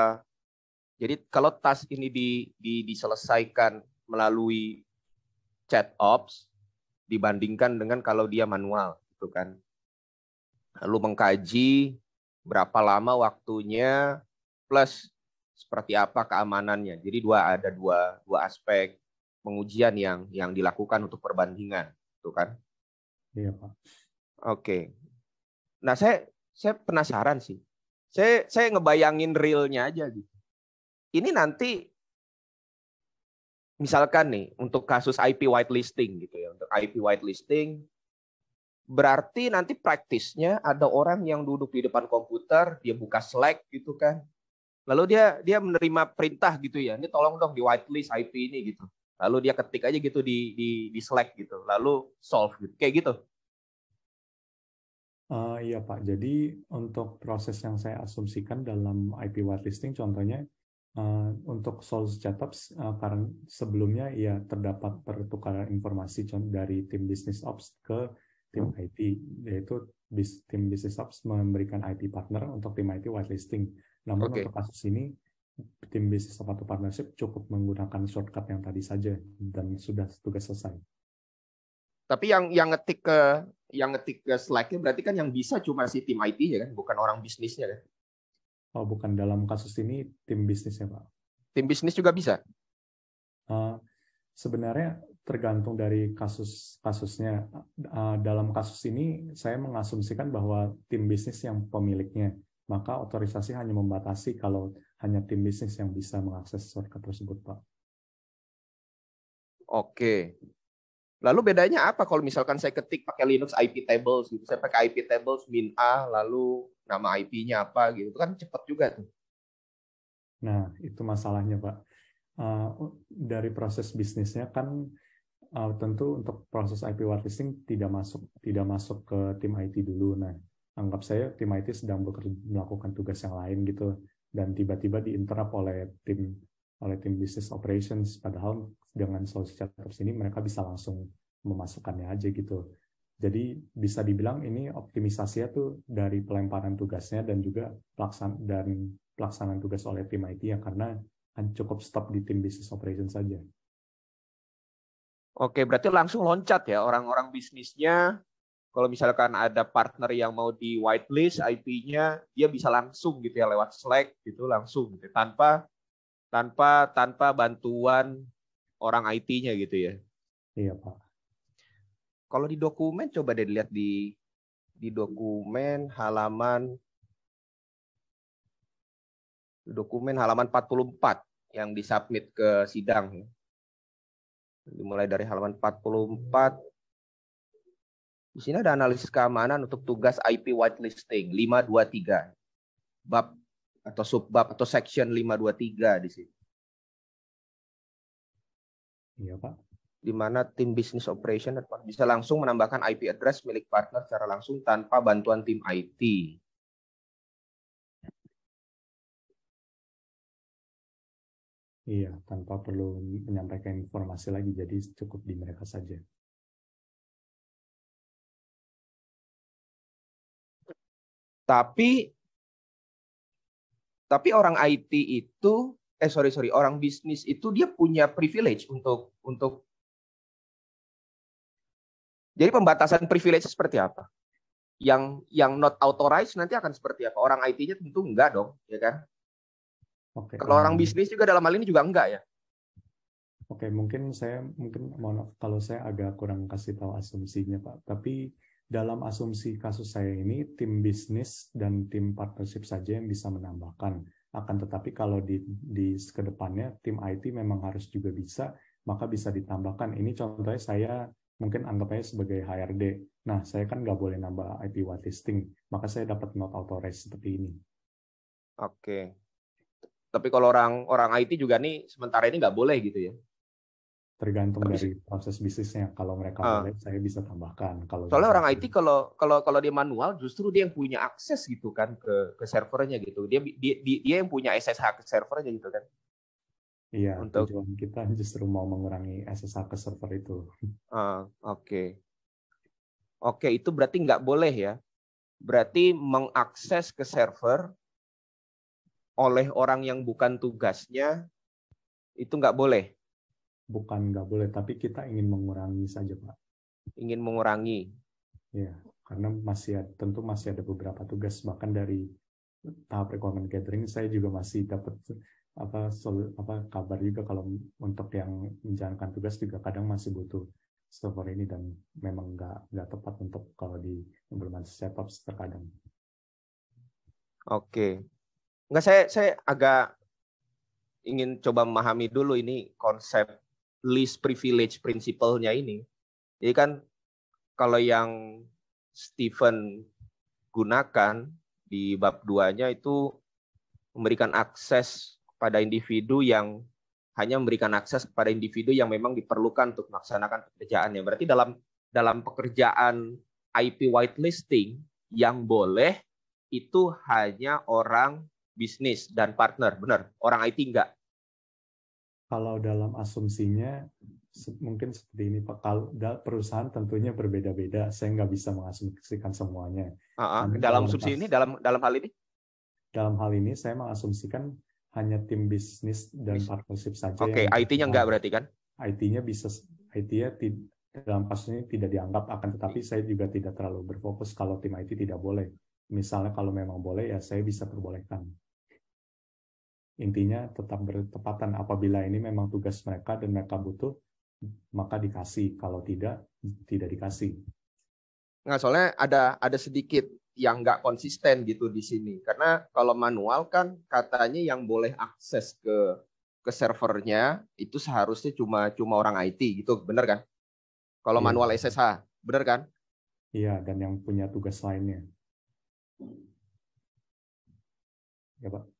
task ini diselesaikan melalui ChatOps dibandingkan dengan kalau dia manual, gitu kan. Lalu mengkaji berapa lama waktunya plus seperti apa keamanannya. Jadi ada dua aspek pengujian yang dilakukan untuk perbandingan, gitu kan? Iya, Pak. Oke. Nah, saya penasaran sih. Saya ngebayangin realnya aja gitu. Ini nanti misalkan nih untuk kasus IP whitelisting gitu ya, untuk IP whitelisting berarti nanti praktisnya ada orang yang duduk di depan komputer, dia buka Slack gitu kan. Lalu dia menerima perintah gitu ya, ini tolong dong di whitelist IP ini gitu. Lalu dia ketik aja gitu di Slack gitu, lalu solve gitu, kayak gitu. Iya Pak, jadi untuk proses yang saya asumsikan dalam IP whitelisting contohnya untuk Soul Chatups karena sebelumnya ya terdapat pertukaran informasi dari tim business ops ke tim IT, yaitu tim business ops memberikan IT partner untuk tim IT whitelisting. Namun untuk kasus ini tim business ops atau partnership cukup menggunakan shortcut yang tadi saja dan sudah tugas selesai. Tapi yang ngetik ke Slack-nya berarti kan yang bisa cuma si tim IT-nya kan, bukan orang bisnisnya kan? Oh, bukan, dalam kasus ini tim bisnisnya Pak. Tim bisnis juga bisa? Sebenarnya tergantung dari kasusnya. Dalam kasus ini saya mengasumsikan bahwa tim bisnis yang pemiliknya, maka otorisasi hanya membatasi kalau hanya tim bisnis yang bisa mengakses shortcut tersebut Pak. Oke. Lalu bedanya apa kalau misalkan saya ketik pakai Linux IP tables gitu. Saya pakai IP tables min A, lalu nama IP-nya apa gitu. Itu kan cepat juga tuh. Nah, itu masalahnya Pak. Dari proses bisnisnya kan tentu untuk proses IP whitelisting tidak masuk ke tim IT dulu. Nah, anggap saya tim IT sedang melakukan tugas yang lain gitu, dan tiba-tiba diinterrupt oleh tim business operations, padahal dengan solusi Chatups ini mereka bisa langsung memasukkannya aja gitu. Jadi bisa dibilang ini optimisasinya tuh dari pelemparan tugasnya dan juga pelaksanaan tugas oleh tim IT ya, karena kan cukup stop di tim business operations saja. Oke, berarti langsung loncat ya orang-orang bisnisnya. Kalau misalkan ada partner yang mau di whitelist IP-nya, dia bisa langsung gitu ya lewat Slack gitu langsung gitu. Tanpa bantuan orang IT-nya gitu ya. Iya, Pak. Kalau di dokumen coba deh dilihat di dokumen halaman 44 yang disubmit ke sidang. Dimulai dari halaman 44. Di sini ada analisis keamanan untuk tugas IP whitelisting 523. Bab atau subbab atau section 523 di sini. Iya, Pak. Di mana tim business operation bisa langsung menambahkan IP address milik partner secara langsung tanpa bantuan tim IT. Iya, tanpa perlu menyampaikan informasi lagi, jadi cukup di mereka saja. Tapi orang IT itu, orang bisnis itu dia punya privilege untuk jadi pembatasan privilege seperti apa? Yang not authorized nanti akan seperti apa? Orang IT-nya tentu enggak dong, ya kan? Oke. Kalau orang bisnis juga dalam hal ini juga enggak ya? Oke, mungkin mohon kalau saya agak kurang kasih tahu asumsinya Pak. Tapi dalam asumsi kasus saya ini tim bisnis dan tim partnership saja yang bisa menambahkan. Akan tetapi kalau di kedepannya tim IT memang harus juga bisa, maka bisa ditambahkan. Ini contohnya saya mungkin anggapnya sebagai HRD. Nah, saya kan nggak boleh nambah IP whitelisting, maka saya dapat not authorized seperti ini. Oke. Tapi kalau orang IT juga nih sementara ini nggak boleh gitu ya? Tergantung dari proses bisnisnya. Kalau mereka boleh, saya bisa tambahkan. Soalnya orang IT kalau dia manual, justru dia yang punya akses gitu kan ke servernya gitu. Dia yang punya SSH ke servernya gitu kan. Iya, tujuan kita justru mau mengurangi SSH ke server itu. Oke. Oke, itu berarti nggak boleh ya. Berarti mengakses ke server oleh orang yang bukan tugasnya itu nggak boleh. Bukan nggak boleh, tapi kita ingin mengurangi saja, Pak. Ingin mengurangi. Ya, karena tentu masih ada beberapa tugas, bahkan dari tahap requirement gathering saya juga masih dapat kabar juga kalau untuk yang menjalankan tugas juga kadang masih butuh server ini, dan memang nggak tepat untuk kalau di implementasi setup terkadang. Oke. Enggak, saya agak ingin coba memahami dulu ini konsep least privilege principle-nya ini. Jadi kan kalau yang Stephen gunakan di bab 2-nya itu memberikan akses pada individu yang hanya memberikan akses kepada individu yang memang diperlukan untuk melaksanakan pekerjaannya. Berarti dalam pekerjaan IP whitelisting yang boleh itu hanya orang bisnis dan partner, benar? Orang IT enggak? Kalau dalam asumsinya mungkin seperti ini Pak. Kalau perusahaan tentunya berbeda-beda, saya nggak bisa mengasumsikan semuanya. Dalam asumsi ini, dalam hal ini? Dalam hal ini saya mengasumsikan hanya tim bisnis dan partnership saja. Oke, IT-nya enggak berarti kan? IT-nya bisa, IT-nya dalam kasus ini tidak dianggap, akan tetapi saya juga tidak terlalu berfokus kalau tim IT tidak boleh. Misalnya kalau memang boleh ya saya bisa perbolehkan. Intinya tetap bertepatan, apabila ini memang tugas mereka dan mereka butuh, maka dikasih. Kalau tidak dikasih. Nggak, soalnya ada sedikit yang nggak konsisten gitu di sini. Karena kalau manual kan katanya yang boleh akses ke servernya itu seharusnya cuma orang IT gitu, bener kan? Kalau manual SSH, bener kan? Iya, dan yang punya tugas lainnya. Ya, Pak.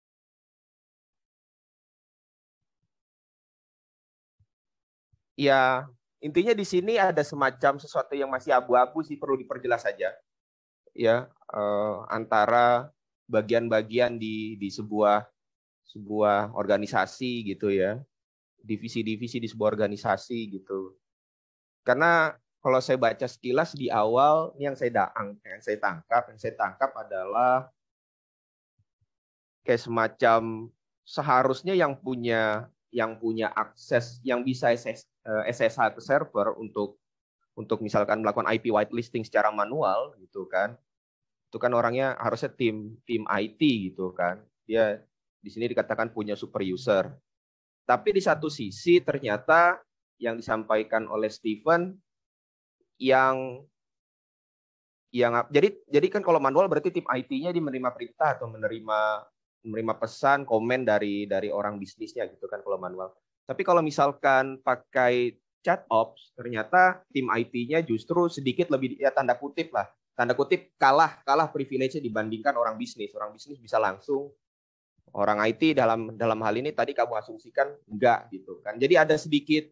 Ya, intinya di sini ada semacam sesuatu yang masih abu-abu sih, perlu diperjelas saja. Ya, antara bagian-bagian di sebuah organisasi gitu ya, divisi-divisi di sebuah organisasi gitu. Karena kalau saya baca sekilas di awal, ini yang saya tangkap adalah kayak semacam seharusnya yang punya akses, yang bisa SSH ke server untuk misalkan melakukan IP whitelisting secara manual gitu kan. Itu kan orangnya harusnya tim IT gitu kan. Dia di sini dikatakan punya super user. Tapi di satu sisi ternyata yang disampaikan oleh Stephen yang jadi kan kalau manual berarti tim IT-nya dia menerima perintah atau menerima pesan, komen dari orang bisnisnya gitu kan kalau manual. Tapi kalau misalkan pakai chat ops, ternyata tim IT-nya justru sedikit lebih, ya tanda kutip kalah privilege-nya dibandingkan orang bisnis. Orang bisnis bisa langsung, orang IT dalam hal ini tadi kamu asumsikan enggak gitu kan. Jadi ada sedikit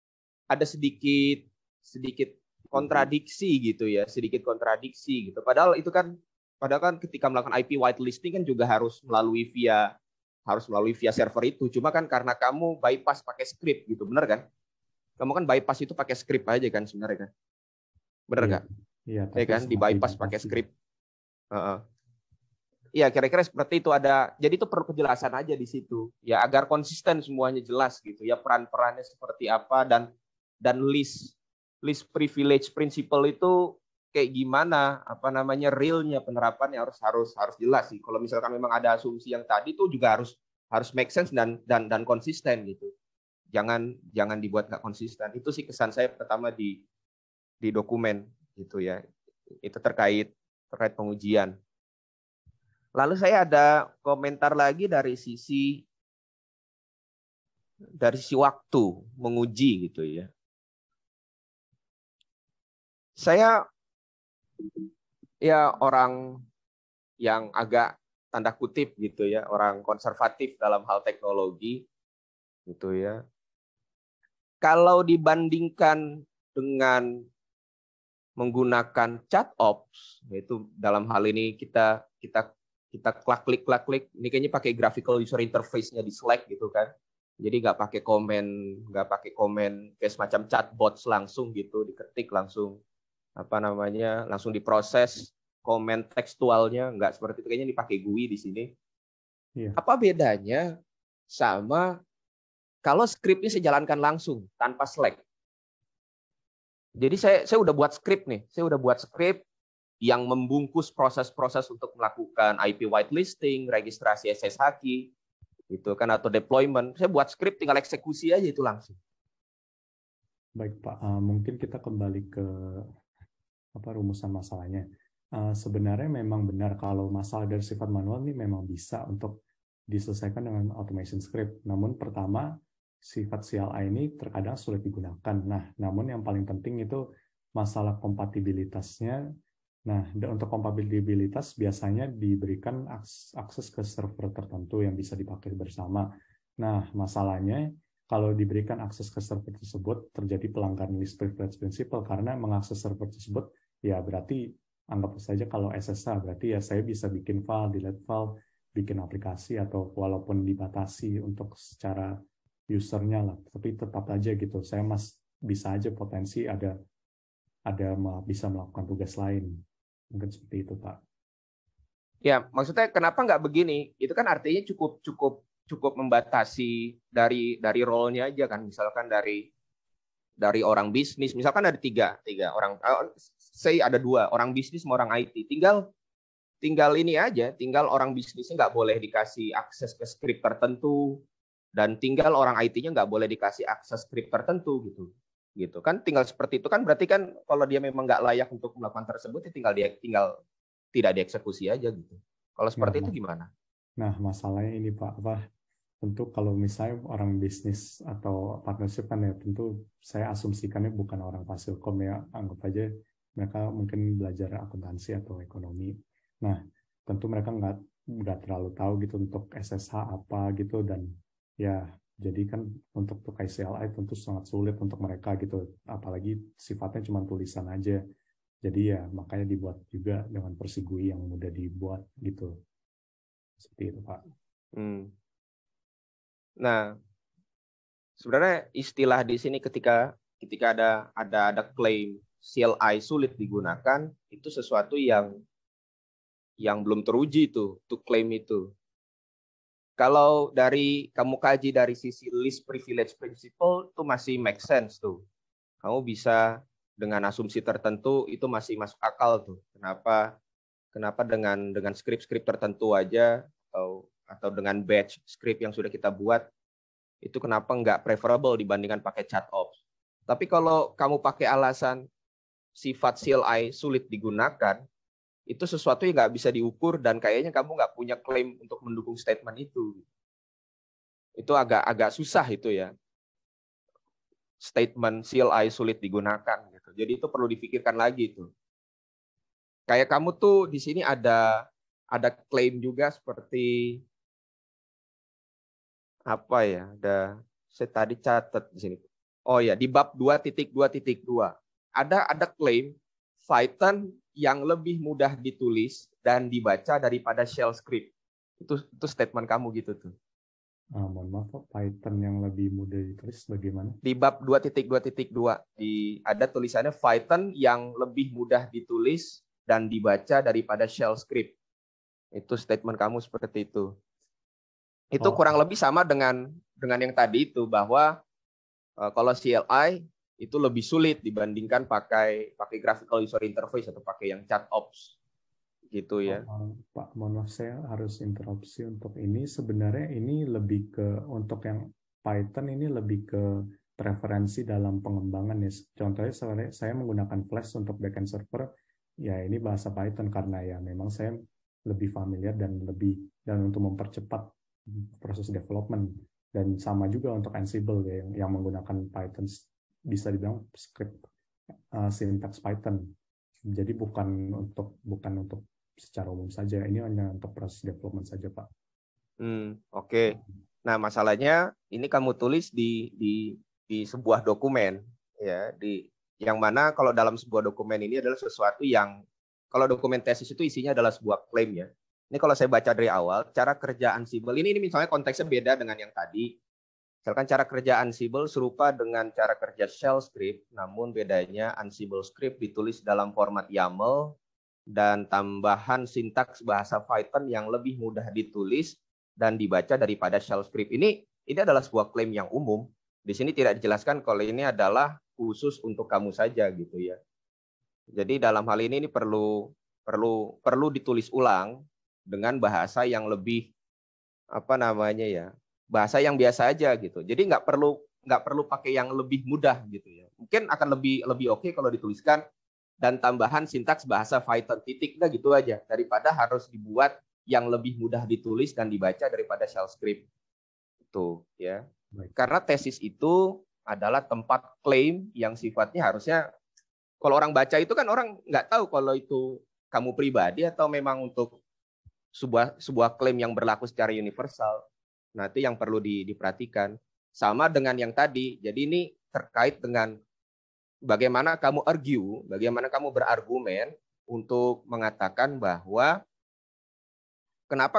kontradiksi gitu ya, sedikit kontradiksi gitu. Padahal kan ketika melakukan IP whitelisting kan juga harus melalui via server itu. Cuma kan karena kamu bypass pakai script gitu, benar kan? Kamu kan bypass itu pakai script aja kan sebenarnya kan? Benar kan? Iya, ya kan, di bypass pakai script. Iya, kira-kira seperti itu ada. Jadi itu perlu penjelasan aja di situ. Ya agar konsisten semuanya jelas gitu ya, peran-perannya seperti apa dan list privilege principle itu kayak gimana, realnya penerapannya harus jelas sih. Kalau misalkan memang ada asumsi yang tadi itu juga harus make sense dan konsisten gitu. Jangan dibuat nggak konsisten. Itu sih kesan saya pertama di dokumen gitu ya. Itu terkait pengujian. Lalu saya ada komentar lagi dari sisi waktu menguji gitu ya. Saya ya orang yang agak tanda kutip gitu ya, orang konservatif dalam hal teknologi gitu ya. Kalau dibandingkan dengan menggunakan chat ops, yaitu dalam hal ini kita klik, ini kayaknya pakai graphical user interface-nya di Slack gitu kan. Jadi nggak pakai komen kayak semacam chatbots langsung gitu, diketik langsung langsung diproses komen tekstualnya, nggak seperti itu, kayaknya dipakai GUI di sini. Iya. Apa bedanya sama kalau skripnya saya jalankan langsung tanpa Slack? Jadi saya udah buat skrip nih, yang membungkus proses-proses untuk melakukan IP whitelisting, registrasi SSH key, gitu kan, atau deployment. Saya buat skrip, tinggal eksekusi aja itu langsung. Baik Pak, mungkin kita kembali ke rumusan masalahnya. Sebenarnya memang benar kalau masalah dari sifat manual ini memang bisa untuk diselesaikan dengan automation script. Namun pertama, sifat CLI ini terkadang sulit digunakan. Nah, namun yang paling penting itu masalah kompatibilitasnya. Nah, untuk kompatibilitas biasanya diberikan akses ke server tertentu yang bisa dipakai bersama. Nah, masalahnya kalau diberikan akses ke server tersebut terjadi pelanggaran least privilege principle karena mengakses server tersebut ya berarti anggap saja kalau SSH berarti ya saya bisa bikin file, delete file, bikin aplikasi atau walaupun dibatasi untuk secara usernya lah, tapi tetap aja gitu. Saya bisa aja potensi ada bisa melakukan tugas lain. Mungkin seperti itu, Pak. Ya, maksudnya kenapa nggak begini? Itu kan artinya cukup membatasi dari role-nya aja kan. Misalkan dari orang bisnis, misalkan ada tiga orang, say ada 2 orang bisnis sama orang IT, tinggal ini aja, tinggal orang bisnisnya nggak boleh dikasih akses ke script tertentu dan tinggal orang IT-nya nggak boleh dikasih akses script tertentu gitu kan, tinggal seperti itu kan, berarti kan kalau dia memang nggak layak untuk melakukan tersebut ya tinggal tidak dieksekusi aja gitu. Kalau seperti itu gimana? Nah, masalahnya ini Pak, tentu kalau misalnya orang bisnis atau partnership kan ya tentu saya asumsikannya bukan orang fasilkom ya, anggap aja mereka mungkin belajar akuntansi atau ekonomi. Nah, tentu mereka nggak terlalu tahu gitu untuk SSH apa gitu, dan ya jadi kan untuk pakai CLI tentu sangat sulit untuk mereka gitu, apalagi sifatnya cuma tulisan aja. Jadi ya makanya dibuat juga dengan versi GUI yang mudah dibuat gitu. Seperti itu Pak. Nah, sebenarnya istilah di sini ketika ada klaim CLI sulit digunakan, itu sesuatu yang belum teruji tuh klaim itu. Kalau kamu kaji dari sisi least privilege principle itu masih make sense tuh. Kamu bisa dengan asumsi tertentu itu masih masuk akal tuh. Kenapa dengan script tertentu aja atau dengan batch script yang sudah kita buat itu kenapa nggak preferable dibandingkan pakai ChatOps. Tapi kalau kamu pakai alasan sifat CLI sulit digunakan, itu sesuatu yang nggak bisa diukur dan kayaknya kamu nggak punya klaim untuk mendukung statement itu. Itu agak susah itu ya. Statement CLI sulit digunakan gitu. Jadi itu perlu dipikirkan lagi itu. Kayak kamu tuh di sini ada klaim juga seperti apa ya? Saya tadi catat di sini. Oh ya, di bab 2.2.2 ada klaim Python yang lebih mudah ditulis dan dibaca daripada shell script. Itu statement kamu gitu tuh. Mohon maaf, Python yang lebih mudah ditulis bagaimana? Di bab 2.2.2 ada tulisannya Python yang lebih mudah ditulis dan dibaca daripada shell script. Itu statement kamu seperti itu. Itu kurang lebih sama dengan yang tadi itu, bahwa kalau CLI itu lebih sulit dibandingkan pakai graphical user interface atau pakai yang ChatOps gitu ya. Pak, mohon maaf saya harus interupsi untuk ini. Sebenarnya ini lebih ke untuk yang Python ini lebih ke preferensi dalam pengembangan ya. Contohnya saya menggunakan Flash untuk backend server, ya ini bahasa Python karena ya memang saya lebih familiar dan untuk mempercepat proses development, dan sama juga untuk Ansible ya, yang menggunakan Python bisa dibilang script syntax Python. Jadi bukan untuk secara umum saja, ini hanya untuk proses development saja Pak. Oke. Nah masalahnya ini kamu tulis di sebuah dokumen ya, yang mana kalau dalam sebuah dokumen ini adalah sesuatu yang kalau dokumen tesis itu isinya adalah sebuah klaim ya. Ini kalau saya baca dari awal, cara kerja Ansible ini misalnya konteksnya beda dengan yang tadi. Misalkan cara kerja Ansible serupa dengan cara kerja shell script, namun bedanya Ansible script ditulis dalam format YAML dan tambahan sintaks bahasa Python yang lebih mudah ditulis dan dibaca daripada shell script. Ini adalah sebuah klaim yang umum. Di sini tidak dijelaskan kalau ini adalah khusus untuk kamu saja gitu ya. Jadi dalam hal ini perlu ditulis ulang dengan bahasa yang lebih bahasa yang biasa aja gitu. Jadi nggak perlu pakai yang lebih mudah gitu ya. Mungkin akan lebih oke kalau dituliskan dan tambahan sintaks bahasa Python titik, udah gitu aja, daripada harus dibuat yang lebih mudah ditulis dan dibaca daripada shell script itu ya. Karena tesis itu adalah tempat klaim yang sifatnya harusnya, kalau orang baca itu kan orang nggak tahu kalau itu kamu pribadi atau memang untuk sebuah klaim yang berlaku secara universal. Nah, itu yang perlu diperhatikan. Sama dengan yang tadi, jadi ini terkait dengan bagaimana kamu argue, bagaimana kamu berargumen untuk mengatakan bahwa kenapa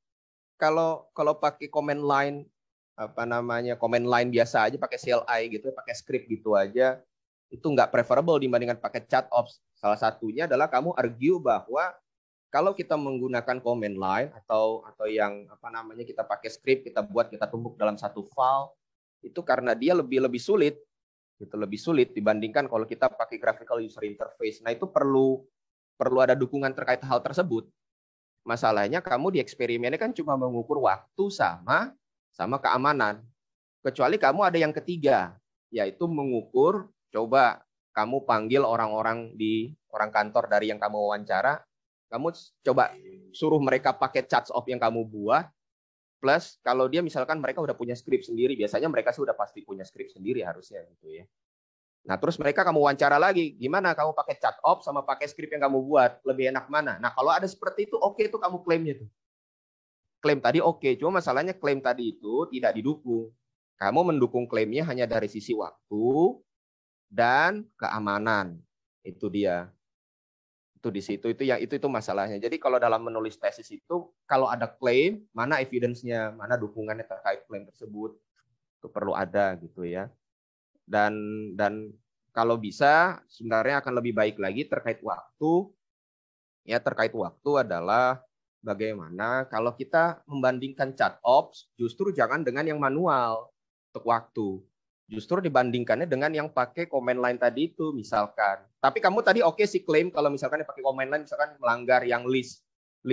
kalau pakai command line, apa namanya, command line biasa aja, pakai CLI gitu, pakai script gitu aja, itu nggak preferable dibandingkan pakai chat ops. Salah satunya adalah kamu argue bahwa kalau kita menggunakan command line atau yang apa namanya, kita pakai script, kita tumbuk dalam satu file, itu karena dia lebih sulit, gitu, lebih sulit dibandingkan kalau kita pakai graphical user interface. Nah, itu perlu ada dukungan terkait hal tersebut. Masalahnya kamu di eksperimennya kan cuma mengukur waktu sama keamanan. Kecuali kamu ada yang ketiga, yaitu mengukur, coba kamu panggil orang kantor dari yang kamu wawancara, kamu coba suruh mereka pakai charts of yang kamu buat, plus kalau dia misalkan mereka udah punya skrip sendiri, biasanya mereka sudah pasti punya skrip sendiri harusnya gitu ya. Nah, terus mereka kamu wawancara lagi, gimana kamu pakai chat ops sama pakai skrip yang kamu buat, lebih enak mana? Nah, kalau ada seperti itu, oke, itu kamu klaimnya tuh. Klaim tadi oke, cuma masalahnya klaim tadi itu tidak didukung. Kamu mendukung klaimnya hanya dari sisi waktu dan keamanan. Itu dia. Itu di situ, itu masalahnya. Jadi kalau dalam menulis tesis itu, kalau ada klaim, mana evidence-nya, mana dukungannya terkait klaim tersebut, itu perlu ada gitu ya. Dan kalau bisa sebenarnya akan lebih baik lagi terkait waktu. Ya, terkait waktu adalah bagaimana kalau kita membandingkan chat ops, justru jangan dengan yang manual untuk waktu. Justru dibandingkannya dengan yang pakai command line tadi itu misalkan. Tapi kamu tadi oke sih klaim kalau misalkan pakai command line misalkan melanggar yang list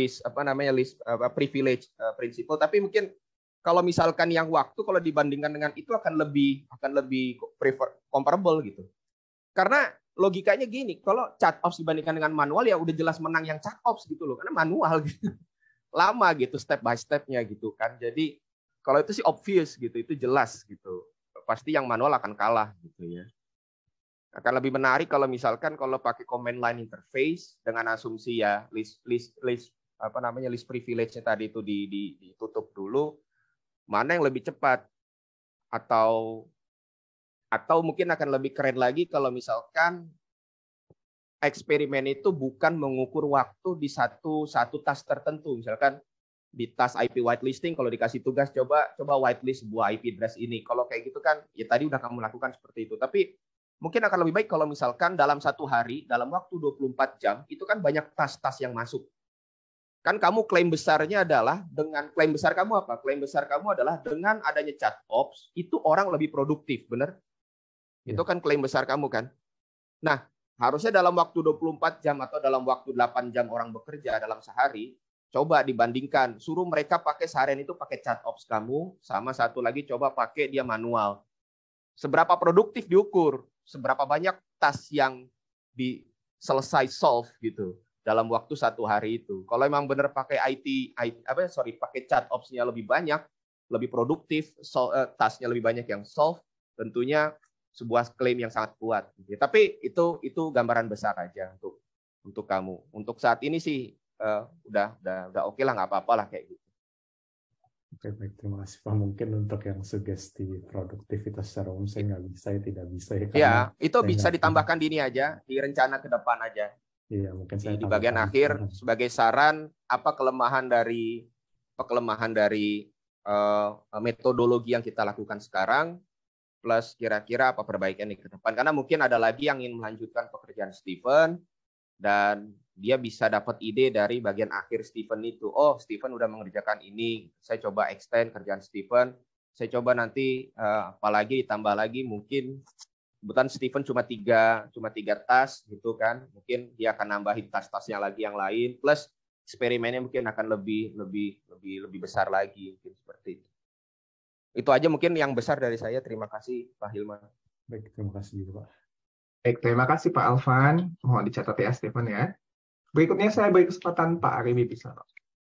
privilege principle, tapi mungkin kalau misalkan yang waktu kalau dibandingkan dengan itu akan lebih comparable gitu. Karena logikanya gini, kalau chat ops dibandingkan dengan manual ya udah jelas menang yang chat ops gitu loh, karena manual gitu. Lama gitu step by step-nya gitu kan. Jadi kalau itu sih obvious gitu, itu jelas gitu. Pasti yang manual akan kalah gitu ya. Akan lebih menarik kalau misalkan kalau pakai command line interface dengan asumsi ya list privilege-nya tadi itu ditutup dulu, mana yang lebih cepat, atau mungkin akan lebih keren lagi kalau misalkan eksperimen itu bukan mengukur waktu di satu task tertentu, misalkan di task IP whitelisting, kalau dikasih tugas coba whitelist sebuah IP address ini. Kalau kayak gitu kan, ya tadi udah kamu lakukan seperti itu. Tapi mungkin akan lebih baik kalau misalkan dalam satu hari, dalam waktu 24 jam, itu kan banyak task-task yang masuk. Kan kamu klaim besarnya adalah, dengan klaim besar kamu apa? Klaim besar kamu adalah dengan adanya chat ops, itu orang lebih produktif, benar? Itu kan klaim besar kamu kan? Nah, harusnya dalam waktu 24 jam atau dalam waktu 8 jam orang bekerja dalam sehari, coba dibandingkan, suruh mereka pakai seharian itu pakai chat ops kamu, sama satu lagi coba pakai dia manual. Seberapa produktif diukur, seberapa banyak task yang selesai solve gitu dalam waktu satu hari itu. Kalau memang benar pakai pakai chat ops-nya lebih banyak, lebih produktif, task-nya lebih banyak yang solve, tentunya sebuah klaim yang sangat kuat. Tapi itu gambaran besar aja untuk kamu. Untuk saat ini sih udah oke lah, nggak apa-apa lah kayak gitu. Oke, baik, terima kasih Pak. Mungkin untuk yang sugesti produktivitas secara umum saya nggak bisa, tidak bisa ya. Ya, itu bisa ditambahkan di ini aja, di rencana ke depan aja. Iya, mungkin saya di bagian akhir sebagai saran, apa kelemahan dari metodologi yang kita lakukan sekarang, plus kira-kira apa perbaikan di ke depan. Karena mungkin ada lagi yang ingin melanjutkan pekerjaan Stephen, dan dia bisa dapat ide dari bagian akhir Stephen itu. Oh, Stephen udah mengerjakan ini, saya coba extend kerjaan Stephen. Saya coba nanti apalagi ditambah lagi, mungkin kebetulan Stephen cuma tiga task gitu kan. Mungkin dia akan nambahin task-tasknya lagi yang lain, plus eksperimennya mungkin akan lebih besar lagi, mungkin seperti itu. Itu aja mungkin yang besar dari saya. Terima kasih Pak Hilman. Baik, terima kasih juga Pak. Baik, terima kasih Pak Alvan. Mohon dicatat ya, Stephen ya. Berikutnya saya beri kesempatan Pak Ari Wibisono.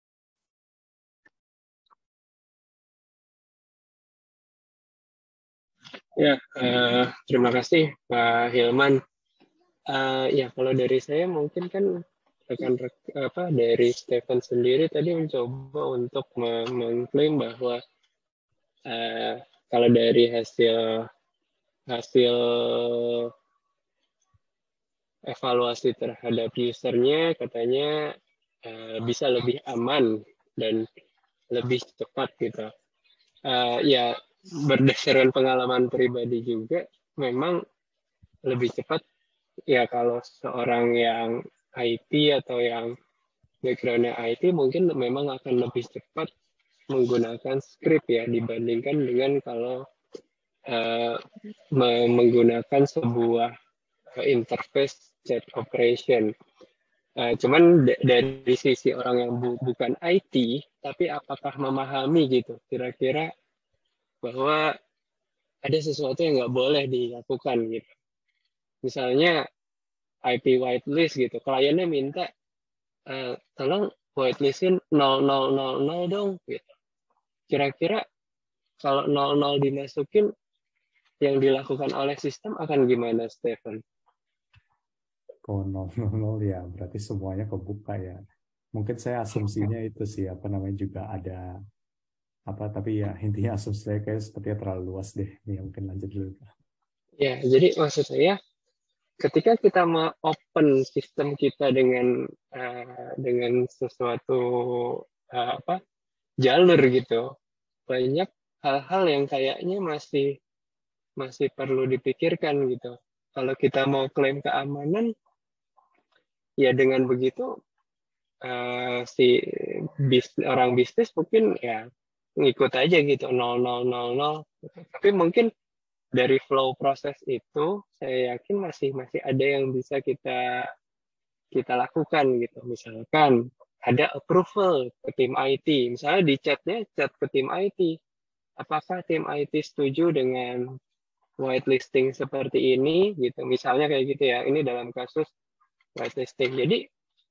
Ya, terima kasih Pak Hilman. Ya, kalau dari saya mungkin kan dari Stephen sendiri tadi mencoba untuk mengklaim bahwa kalau dari hasil evaluasi terhadap usernya katanya bisa lebih aman dan lebih cepat gitu. Ya, berdasarkan pengalaman pribadi juga memang lebih cepat ya kalau seorang yang IT atau yang background-nya IT mungkin memang akan lebih cepat menggunakan script ya dibandingkan dengan kalau menggunakan sebuah interface chat operation. Cuman dari sisi orang yang bukan IT, tapi apakah memahami gitu kira-kira bahwa ada sesuatu yang nggak boleh dilakukan gitu. Misalnya IP whitelist gitu, kliennya minta tolong whitelistin 0000 dong gitu. Kira-kira kalau 00 dimasukin yang dilakukan oleh sistem akan gimana, Stephen? Kalau 000 ya berarti semuanya kebuka ya. Mungkin saya asumsinya itu sih juga ada tapi ya intinya asumsi saya kayak sepertinya terlalu luas deh. Ya mungkin lanjut dulu. Ya, jadi maksud saya ketika kita mau open sistem kita dengan sesuatu jalur gitu, banyak hal-hal yang kayaknya masih perlu dipikirkan gitu. Kalau kita mau klaim keamanan, ya dengan begitu orang bisnis mungkin ya ngikut aja gitu 0000. Tapi mungkin dari flow proses itu saya yakin masih ada yang bisa kita lakukan gitu. Misalkan ada approval ke tim IT, misalnya di chat ke tim IT. Apakah tim IT setuju dengan whitelisting seperti ini gitu? Misalnya kayak gitu ya. Ini dalam kasus whitelisting. Jadi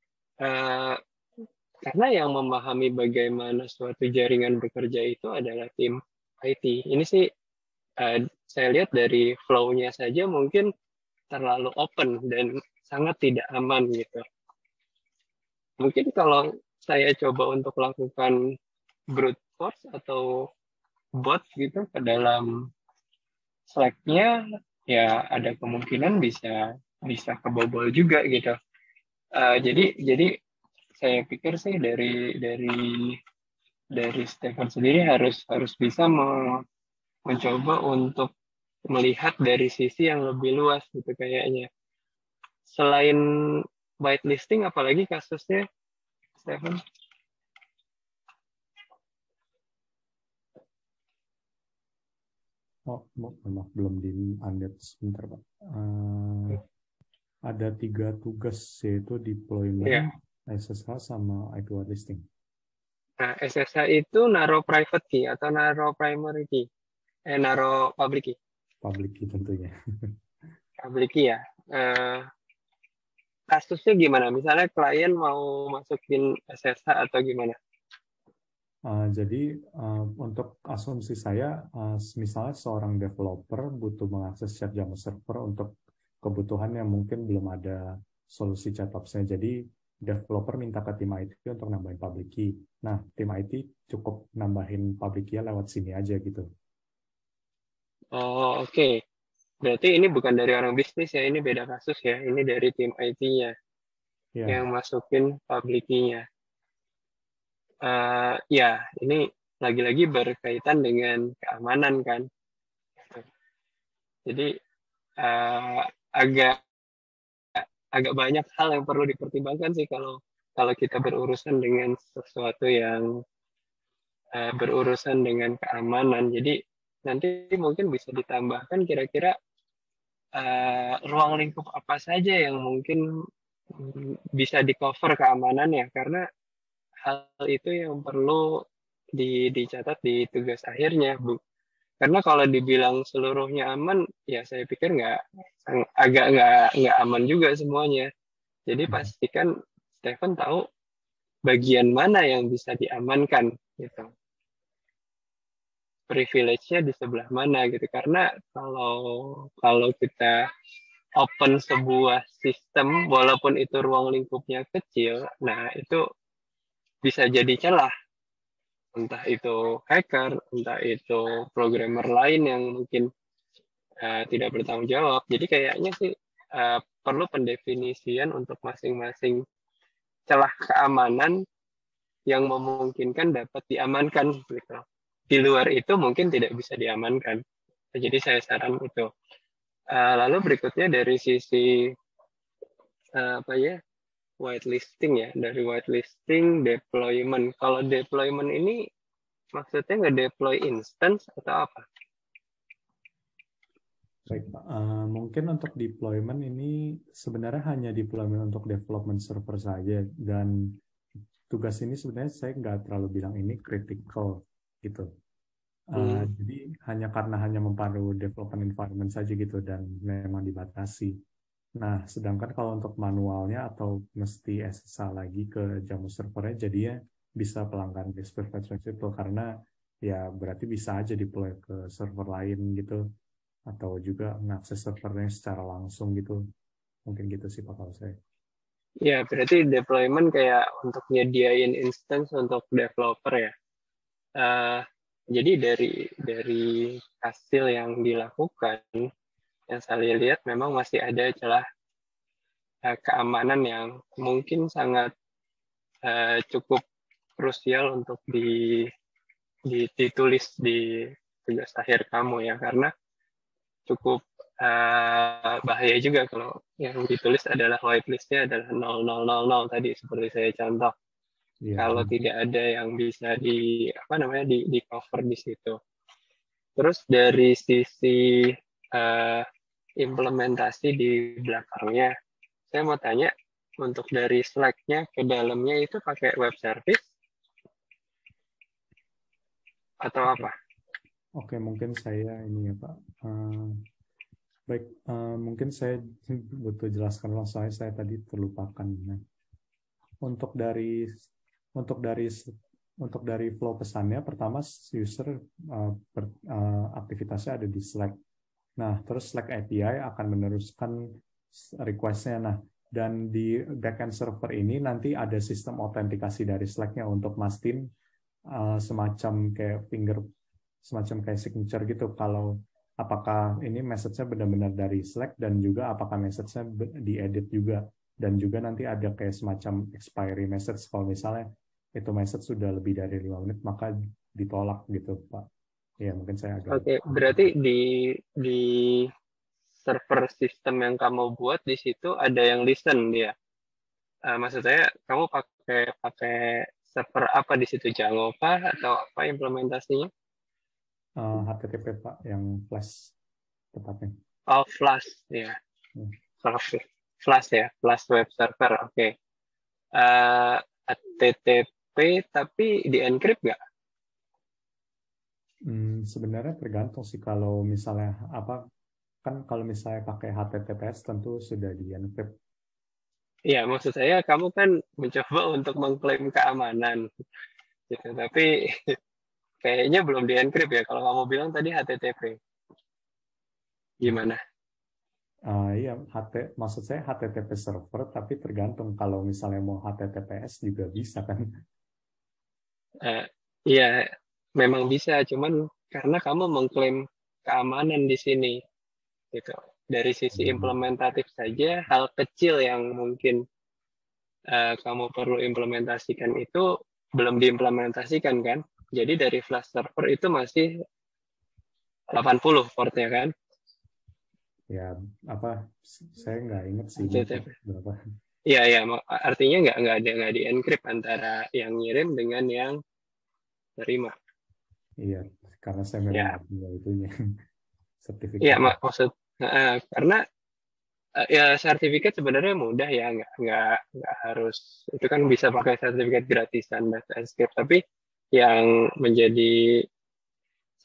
karena yang memahami bagaimana suatu jaringan bekerja itu adalah tim IT. Ini sih saya lihat dari flow-nya saja mungkin terlalu open dan sangat tidak aman gitu. Mungkin kalau saya coba untuk lakukan brute force atau bot gitu ke dalam Slack-nya, ya ada kemungkinan bisa kebobol juga gitu. Jadi saya pikir sih dari Stephen sendiri harus bisa mencoba untuk melihat dari sisi yang lebih luas gitu kayaknya. Selain whitelisting, apalagi kasusnya, Stephen? Oh, maaf belum di-unmute sebentar, Pak. Ada 3 tugas yaitu deployment, SSH sama IP whitelisting. Nah, SSH itu naruh private key atau naruh primary key? Naruh public key? Public key tentunya. Public key ya. Kasusnya gimana? Misalnya klien mau masukin SSH atau gimana? Jadi untuk asumsi saya, misalnya seorang developer butuh mengakses chat Java server untuk kebutuhan yang mungkin belum ada solusi chat ops-nya. Jadi developer minta ke tim IT untuk nambahin public key. Nah, tim IT cukup nambahin public key lewat sini aja gitu. Oh, oke. Berarti ini bukan dari orang bisnis ya, ini beda kasus ya. Ini dari tim IT-nya yang masukin public key-nya. Ya, ini lagi-lagi berkaitan dengan keamanan kan. Jadi agak banyak hal yang perlu dipertimbangkan sih kalau kita berurusan dengan sesuatu yang berurusan dengan keamanan. Jadi nanti mungkin bisa ditambahkan kira-kira ruang lingkup apa saja yang mungkin bisa di-cover keamanannya, karena hal itu yang perlu dicatat di tugas akhirnya, Karena kalau dibilang seluruhnya aman, ya saya pikir agak nggak aman juga semuanya. Jadi pastikan Stephen tahu bagian mana yang bisa diamankan gitu. Privilege-nya di sebelah mana gitu. Karena kalau kita open sebuah sistem walaupun itu ruang lingkupnya kecil, nah itu bisa jadi celah. Entah itu hacker, entah itu programmer lain yang mungkin tidak bertanggung jawab. Jadi kayaknya sih perlu pendefinisian untuk masing-masing celah keamanan yang memungkinkan dapat diamankan. Gitu. Di luar itu mungkin tidak bisa diamankan. Jadi saya saran itu. Lalu berikutnya dari sisi whitelisting ya. Dari whitelisting, deployment. Kalau deployment ini maksudnya nge-deploy instance atau apa? Baik, Pak. Mungkin untuk deployment ini sebenarnya hanya deployment untuk development server saja, dan tugas ini sebenarnya saya nggak terlalu bilang ini critical gitu. Jadi karena hanya mempandu development environment saja gitu dan memang dibatasi. Nah, sedangkan kalau untuk manualnya atau mesti SSH lagi ke Jamus servernya, jadinya bisa pelanggan best preference itu, karena ya berarti bisa aja deploy ke server lain gitu, atau juga mengakses servernya secara langsung gitu. Mungkin gitu sih Pak kalau saya. Ya, berarti deployment kayak untuk nyediain instance untuk developer ya. Jadi dari hasil yang dilakukan, yang saya lihat memang masih ada celah keamanan yang mungkin sangat cukup krusial untuk ditulis di tugas akhir kamu ya, karena cukup bahaya juga kalau yang ditulis adalah whitelist-nya adalah 0000 tadi seperti saya contoh. Kalau tidak ada yang bisa di cover di situ. Terus dari sisi implementasi di belakangnya, saya mau tanya untuk dari Slack-nya ke dalamnya itu pakai web service atau apa? Oke, mungkin saya ini ya Pak. Baik, mungkin saya butuh jelaskan ulang soalnya saya tadi terlupakan. Nah, untuk dari flow pesannya, pertama user aktivitasnya ada di Slack. Nah, terus Slack API akan meneruskan request-nya. Nah, dan di backend server ini nanti ada sistem autentikasi dari Slack-nya untuk mastiin semacam kayak signature gitu, kalau apakah ini message-nya benar-benar dari Slack, dan juga apakah message-nya diedit juga. Dan juga nanti ada kayak semacam expiry message, kalau misalnya itu message sudah lebih dari 5 menit, maka ditolak gitu, Pak. Ya, mungkin saya agak... Oke, berarti di server sistem yang kamu buat di situ ada yang listen dia. Maksud saya, kamu pakai server apa di situ, Django atau apa implementasinya? HTTP Pak, yang Flash tepatnya. Oh, Flash ya. Flash ya, Flash web server. Oke. HTTP tapi di encrypt nggak? Sebenarnya tergantung sih, kalau misalnya kalau misalnya pakai HTTPS tentu sudah di encrypt. Iya, maksud saya kamu kan mencoba untuk mengklaim keamanan, gitu. Tapi kayaknya belum di encrypt ya. Kalau kamu bilang tadi HTTP, gimana? Iya, maksud saya HTTP server, tapi tergantung, kalau misalnya mau HTTPS juga bisa kan? Iya, memang bisa, cuman karena kamu mengklaim keamanan di sini, gitu. Dari sisi implementatif saja, hal kecil yang mungkin kamu perlu implementasikan itu belum diimplementasikan kan? Jadi dari Flash server itu masih 80 portnya kan? Ya, saya nggak ingat sih berapa. Iya, artinya nggak di encrypt antara yang ngirim dengan yang terima. Iya, karena saya memang punya itunya sertifikat. Iya, maksud karena ya sertifikat sebenarnya mudah ya, nggak harus, itu kan bisa pakai sertifikat gratisan Data Escape, tapi yang menjadi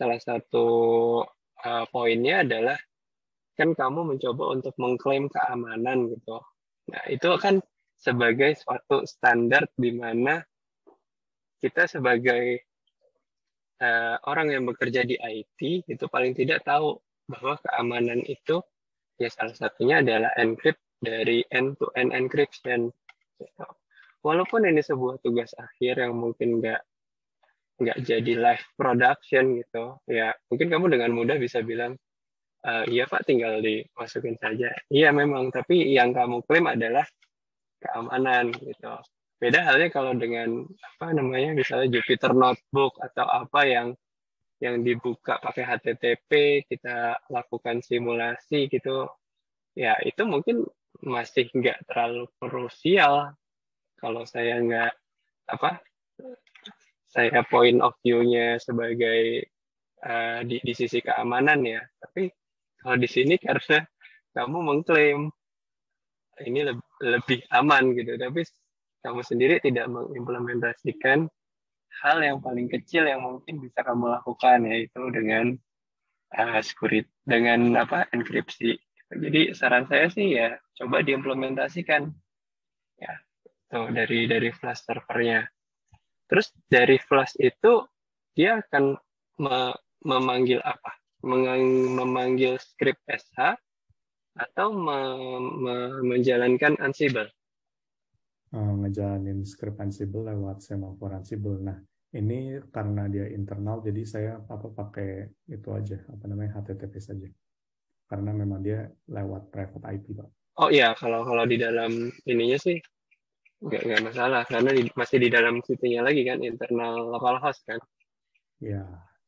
salah satu poinnya adalah kan kamu mencoba untuk mengklaim keamanan gitu. Nah, itu kan sebagai suatu standar di mana kita sebagai orang yang bekerja di IT itu paling tidak tahu bahwa keamanan itu ya salah satunya adalah encrypt dari end-to-end encryption. Gitu. Walaupun ini sebuah tugas akhir yang mungkin nggak jadi live production gitu, ya mungkin kamu dengan mudah bisa bilang, iya Pak, tinggal dimasukin saja. Iya memang, tapi yang kamu klaim adalah keamanan gitu. Beda halnya kalau dengan apa namanya, misalnya Jupyter Notebook atau apa yang dibuka pakai HTTP, kita lakukan simulasi gitu, ya itu mungkin masih nggak terlalu krusial kalau saya nggak apa, saya point of view-nya sebagai di sisi keamanan ya. Tapi kalau di sini karena kamu mengklaim ini lebih aman gitu, tapi kamu sendiri tidak mengimplementasikan hal yang paling kecil yang mungkin bisa kamu lakukan, yaitu dengan security, dengan enkripsi. Jadi saran saya sih ya coba diimplementasikan ya tuh dari flash servernya. Terus dari flash itu dia akan memanggil apa? Memanggil script SH atau menjalankan Ansible? Ngejalanin script Ansible lewat semaphore Ansible. Nah, ini karena dia internal, jadi saya pakai itu aja, HTTP saja. Karena memang dia lewat private IP, Pak. Oh iya, kalau di dalam ininya sih nggak masalah, karena masih di dalam situnya lagi kan, internal localhost kan. Ya.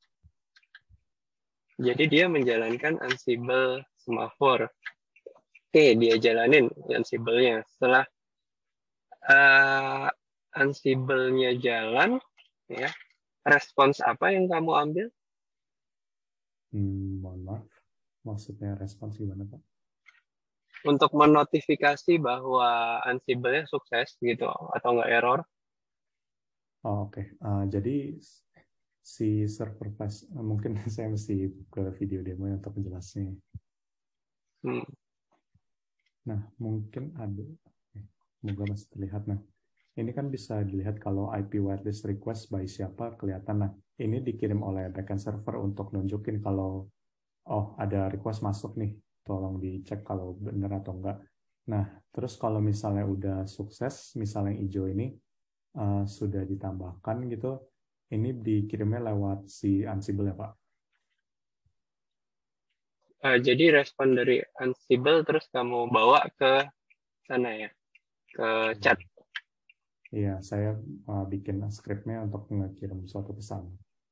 Jadi dia menjalankan Ansible semaphore. Oke, dia jalanin Ansible-nya. Setelah Ansible-nya jalan, ya, respons apa yang kamu ambil? Mohon maaf, maksudnya respons gimana, Pak? Untuk menotifikasi bahwa Ansible-nya sukses gitu, atau nggak error? Oh, oke. Jadi si server flash, mungkin saya mesti ke video demo untuk menjelasnya. Nah, mungkin ada, semoga masih terlihat. Nah, ini kan bisa dilihat kalau IP whitelist request by siapa kelihatan. Nah, ini dikirim oleh backend server untuk nunjukin kalau ada request masuk nih, tolong dicek kalau benar atau enggak. Nah, terus kalau misalnya udah sukses, misalnya yang hijau ini sudah ditambahkan gitu, ini dikirimnya lewat si Ansible ya, Pak? Jadi respon dari Ansible terus kamu bawa ke sana ya, ke chat. Iya, saya bikin script-nya untuk mengirim suatu pesan.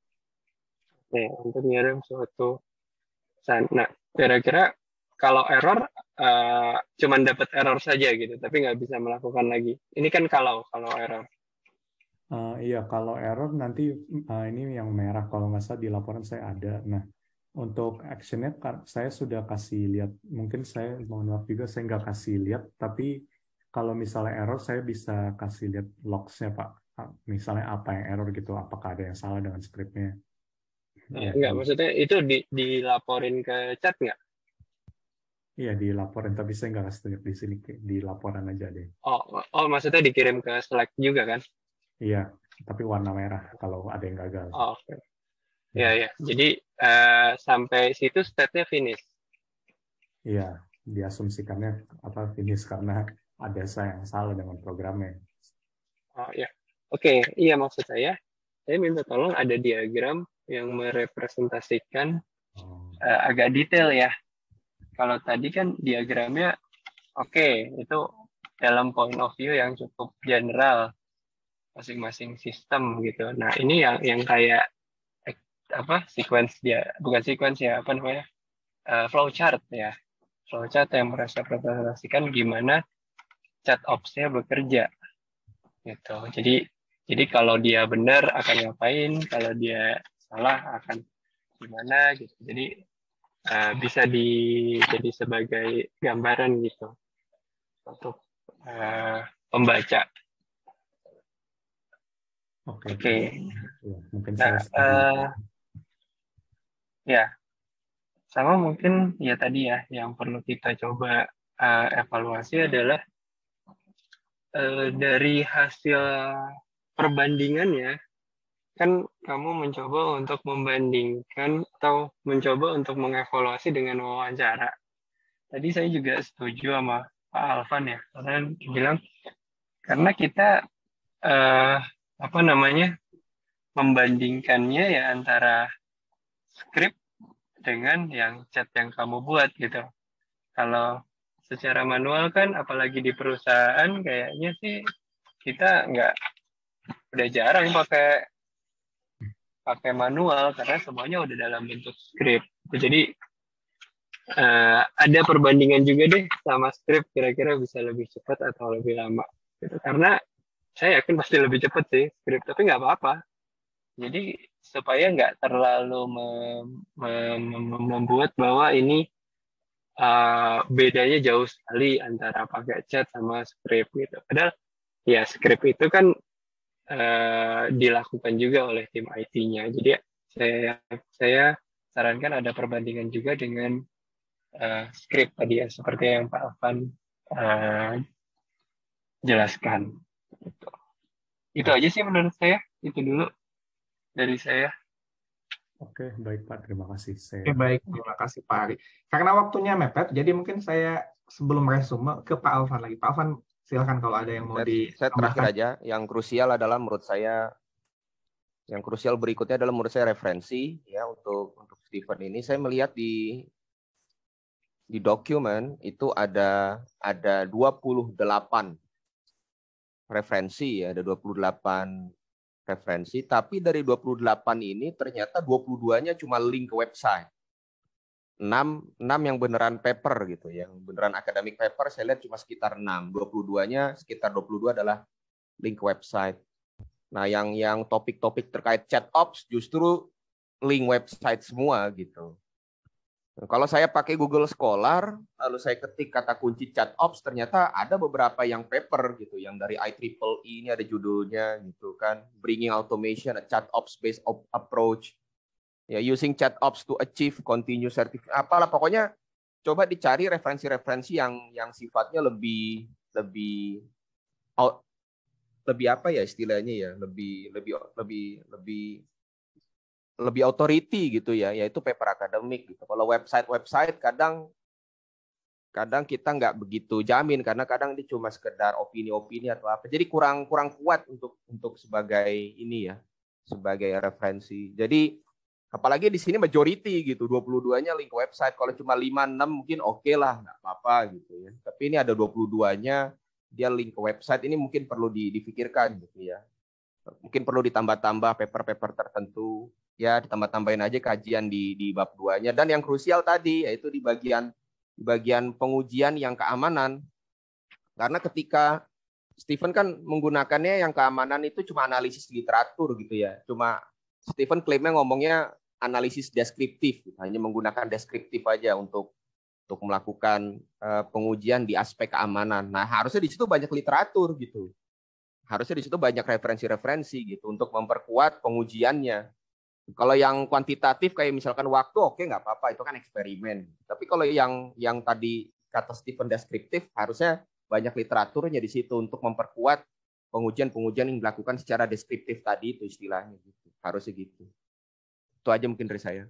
Oke, untuk mengirim suatu pesan. Nah, kira-kira kalau error, cuman dapat error saja gitu, tapi nggak bisa melakukan lagi. Ini kan kalau error. Iya, kalau error nanti ini yang merah, kalau nggak salah di laporan saya ada. Nah, untuk action-nya saya sudah kasih lihat, mungkin saya mohon maaf juga saya nggak kasih lihat, tapi kalau misalnya error saya bisa kasih lihat logs-nya, Pak. Misalnya apa yang error gitu, apakah ada yang salah dengan script-nya. Enggak, maksudnya itu dilaporin ke chat nggak? Iya, dilaporin, tapi saya nggak kasih lihat di sini, di laporan aja deh. Oh, maksudnya dikirim ke Slack juga kan? Iya, tapi warna merah kalau ada yang gagal. Oh, oke. Ya. Jadi sampai situ state-nya finish. Iya, diasumsikannya finish karena ada saya yang salah dengan programnya. Oh ya, oke. Iya, maksud saya minta tolong ada diagram yang merepresentasikan agak detail ya. Kalau tadi kan diagramnya oke, itu dalam point of view yang cukup general masing-masing sistem gitu. Nah, ini yang kayak sequence dia, bukan sequence ya, flowchart ya. Flowchart yang merepresentasikan gimana chat ops-nya bekerja gitu. Jadi kalau dia benar akan ngapain, kalau dia salah akan gimana gitu. Jadi bisa jadi sebagai gambaran gitu untuk pembaca. Oke. Ya, mungkin saya Ya, sama mungkin ya tadi ya, yang perlu kita coba evaluasi adalah dari hasil perbandingannya, kan kamu mencoba untuk membandingkan atau mencoba untuk mengevaluasi dengan wawancara. Tadi saya juga setuju sama Pak Alvan ya, karena dia bilang karena kita eh, apa namanya membandingkannya ya antara skrip dengan yang chat yang kamu buat gitu. Kalau secara manual kan, apalagi di perusahaan, kayaknya sih kita udah jarang pakai pakai manual karena semuanya udah dalam bentuk skrip. Jadi ada perbandingan juga deh sama skrip, kira-kira bisa lebih cepat atau lebih lama. Gitu. Karena saya yakin pasti lebih cepat sih skrip, tapi nggak apa-apa. Jadi supaya nggak terlalu membuat bahwa ini bedanya jauh sekali antara pakai chat sama skrip gitu. Padahal ya skrip itu kan dilakukan juga oleh tim IT-nya. Jadi saya sarankan ada perbandingan juga dengan skrip tadi ya, seperti yang Pak Alvan jelaskan. Itu aja sih menurut saya. Itu dulu dari saya. Oke, baik Pak. Terima kasih. Oke, baik. Terima kasih Pak Ari. Karena waktunya mepet, jadi mungkin saya sebelum resume ke Pak Alvan lagi. Pak Alvan, silakan kalau ada yang mau Saya terakhir aja. Yang krusial adalah menurut saya, yang krusial berikutnya adalah menurut saya referensi ya untuk Stephen ini. Saya melihat di dokumen itu ada 28 referensi ya, ada 28 referensi, tapi dari 28 ini ternyata 22-nya cuma link ke website. 6 yang beneran paper gitu ya, yang beneran academic paper saya lihat cuma sekitar 6. 22-nya sekitar 22 adalah link ke website. Nah, yang topik-topik terkait chat ops justru link website semua gitu. Kalau saya pakai Google Scholar, lalu saya ketik kata kunci chat ops, ternyata ada beberapa yang paper gitu, yang dari IEEE ini ada judulnya gitu kan, Bringing Automation a Chat Ops Based Approach, ya, Using Chat Ops to Achieve Continuous Certification, apalah pokoknya coba dicari referensi-referensi yang sifatnya lebih apa ya istilahnya ya, lebih authority gitu ya, yaitu paper akademik gitu. Kalau website kadang kita nggak begitu jamin karena kadang dia cuma sekedar opini-opini atau apa. Jadi kurang kuat untuk sebagai ini ya, sebagai referensi. Jadi apalagi di sini majority gitu, 22-nya link website. Kalau cuma 5-6 mungkin oke lah, nggak apa-apa gitu ya. Tapi ini ada 22-nya dia link ke website, ini mungkin perlu dipikirkan gitu ya. Mungkin perlu ditambah-tambah paper-paper tertentu. Ya, ditambah-tambahin aja kajian di bab 2-nya. Dan yang krusial tadi, yaitu di bagian pengujian yang keamanan. Karena ketika Stephen kan menggunakannya yang keamanan itu cuma analisis literatur gitu ya. Cuma Stephen klaimnya ngomongnya analisis deskriptif. Gitu. Hanya menggunakan deskriptif aja untuk melakukan pengujian di aspek keamanan. Nah, harusnya di situ banyak literatur gitu. Harusnya di situ banyak referensi-referensi gitu untuk memperkuat pengujiannya. Kalau yang kuantitatif kayak misalkan waktu, oke nggak apa-apa, itu kan eksperimen. Tapi kalau yang tadi kata Stephen deskriptif, harusnya banyak literaturnya di situ untuk memperkuat pengujian-pengujian yang dilakukan secara deskriptif tadi itu istilahnya gitu. Harusnya gitu. Itu aja mungkin dari saya.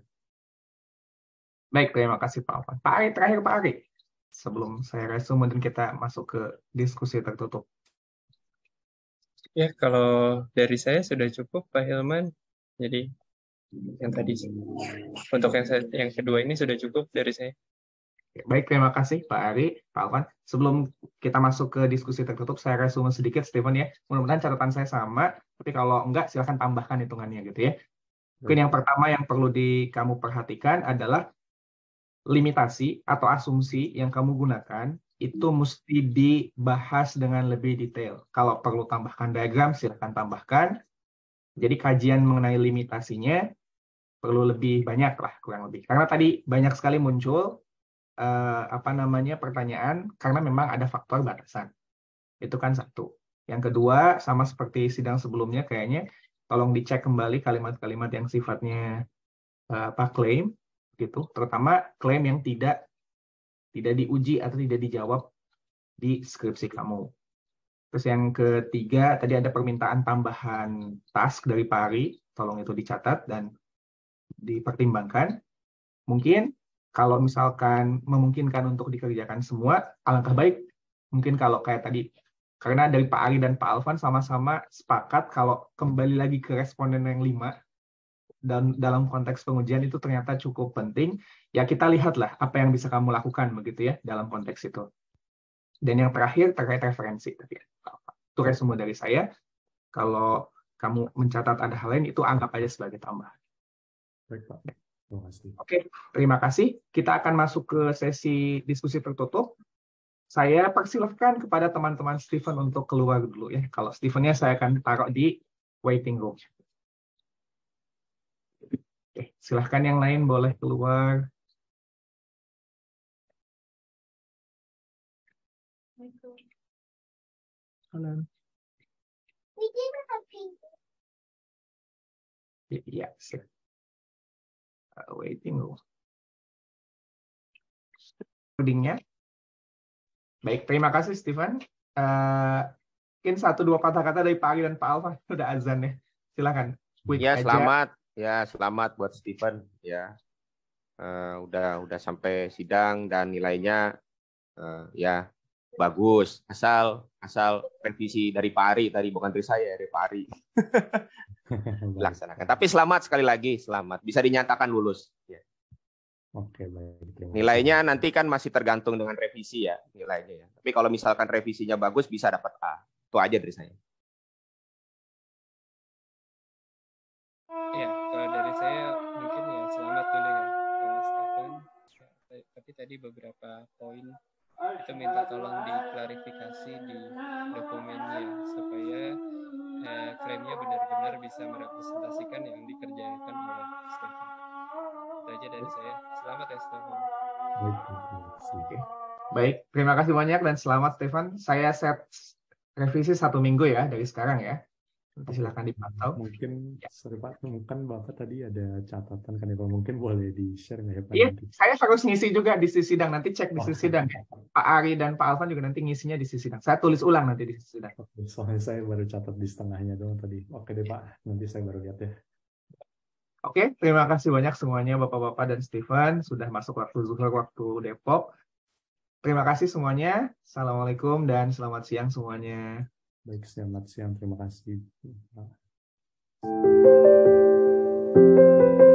Baik, terima kasih Pak Alvan. Pak Ari, terakhir Pak Ari. Sebelum saya resume dan kita masuk ke diskusi tertutup. Ya, kalau dari saya sudah cukup Pak Hilman. Jadi yang tadi untuk yang kedua ini sudah cukup dari saya. Baik, terima kasih Pak Ari, Pak Alvan. Sebelum kita masuk ke diskusi tertutup, saya resume sedikit, Stephen ya. Mudah-mudahan catatan saya sama, tapi kalau enggak, silakan tambahkan hitungannya gitu ya. Mungkin yang pertama yang perlu kamu perhatikan adalah limitasi atau asumsi yang kamu gunakan itu mesti dibahas dengan lebih detail. Kalau perlu tambahkan diagram, silakan tambahkan. Jadi kajian mengenai limitasinya perlu lebih banyak lah, kurang lebih. Karena tadi banyak sekali muncul pertanyaan karena memang ada faktor batasan. Itu kan satu. Yang kedua, sama seperti sidang sebelumnya kayaknya, tolong dicek kembali kalimat-kalimat yang sifatnya klaim. gitu, terutama klaim yang tidak diuji atau tidak dijawab di skripsi kamu. Terus yang ketiga, tadi ada permintaan tambahan task dari Pak Ari, tolong itu dicatat dan dipertimbangkan. Mungkin kalau misalkan memungkinkan untuk dikerjakan semua, alangkah baik. Mungkin kalau kayak tadi, karena dari Pak Ari dan Pak Alvan sama-sama sepakat kalau kembali lagi ke responden yang 5, dan dalam konteks pengujian itu ternyata cukup penting, ya kita lihatlah apa yang bisa kamu lakukan begitu ya dalam konteks itu. Dan yang terakhir terkait referensi. Itu resume dari saya. Kalau kamu mencatat ada hal lain, itu anggap aja sebagai tambahan. Baik, Pak. Terima kasih. Oke, terima kasih. Kita akan masuk ke sesi diskusi tertutup. Saya persilahkan kepada teman-teman Steven untuk keluar dulu ya. Kalau Steven-nya saya akan taruh di waiting room. Oke, silahkan yang lain boleh keluar. Halo. Iya, sih. Waiting room. Recording-nya. Baik, terima kasih Steven. Mungkin 1-2 kata-kata dari Pak Ari dan Pak Alvan. Sudah azan ya. Silakan. Ya, selamat. Ya, selamat buat Steven ya. Udah sampai sidang dan nilainya ya bagus. Asal revisi dari Pak Ari tadi, bukan dari saya, dari Pak Ari. Laksanakan. Tapi selamat sekali lagi, selamat. Bisa dinyatakan lulus. Ya. Oke, baik. Nilainya nanti kan masih tergantung dengan revisi ya, nilainya ya. Tapi kalau misalkan revisinya bagus bisa dapat A. Itu aja dari saya. Ya, kalau dari saya mungkin ya selamat dulu ya Stefan. Tapi tadi beberapa poin itu minta tolong diklarifikasi di dokumennya supaya klaimnya benar-benar bisa merepresentasikan yang dikerjakan oleh Stefan. Itu aja dari saya. Selamat ya Stefan. Baik, terima kasih banyak dan selamat Stefan. Saya set revisi 1 minggu ya dari sekarang ya. Nanti silakan dipantau. Mungkin, sorry Pak, kan Bapak tadi ada catatan kan ya Pak, mungkin boleh di-share nggak ya Pak? Iya, nanti? saya harus ngisi juga di sisi sidang, nanti cek di sisi sidang ya. Pak Ari dan Pak Alvan juga nanti ngisinya di sisi sidang. Saya tulis ulang nanti di sisi sidang. Soalnya saya baru catat di setengahnya doang tadi. Oke deh Pak, nanti saya baru lihat ya. Oke, terima kasih banyak semuanya Bapak-Bapak dan Steven. Sudah masuk waktu zuhur, waktu Depok. Terima kasih semuanya. Assalamualaikum dan selamat siang semuanya. Baik, selamat siang. Terima kasih.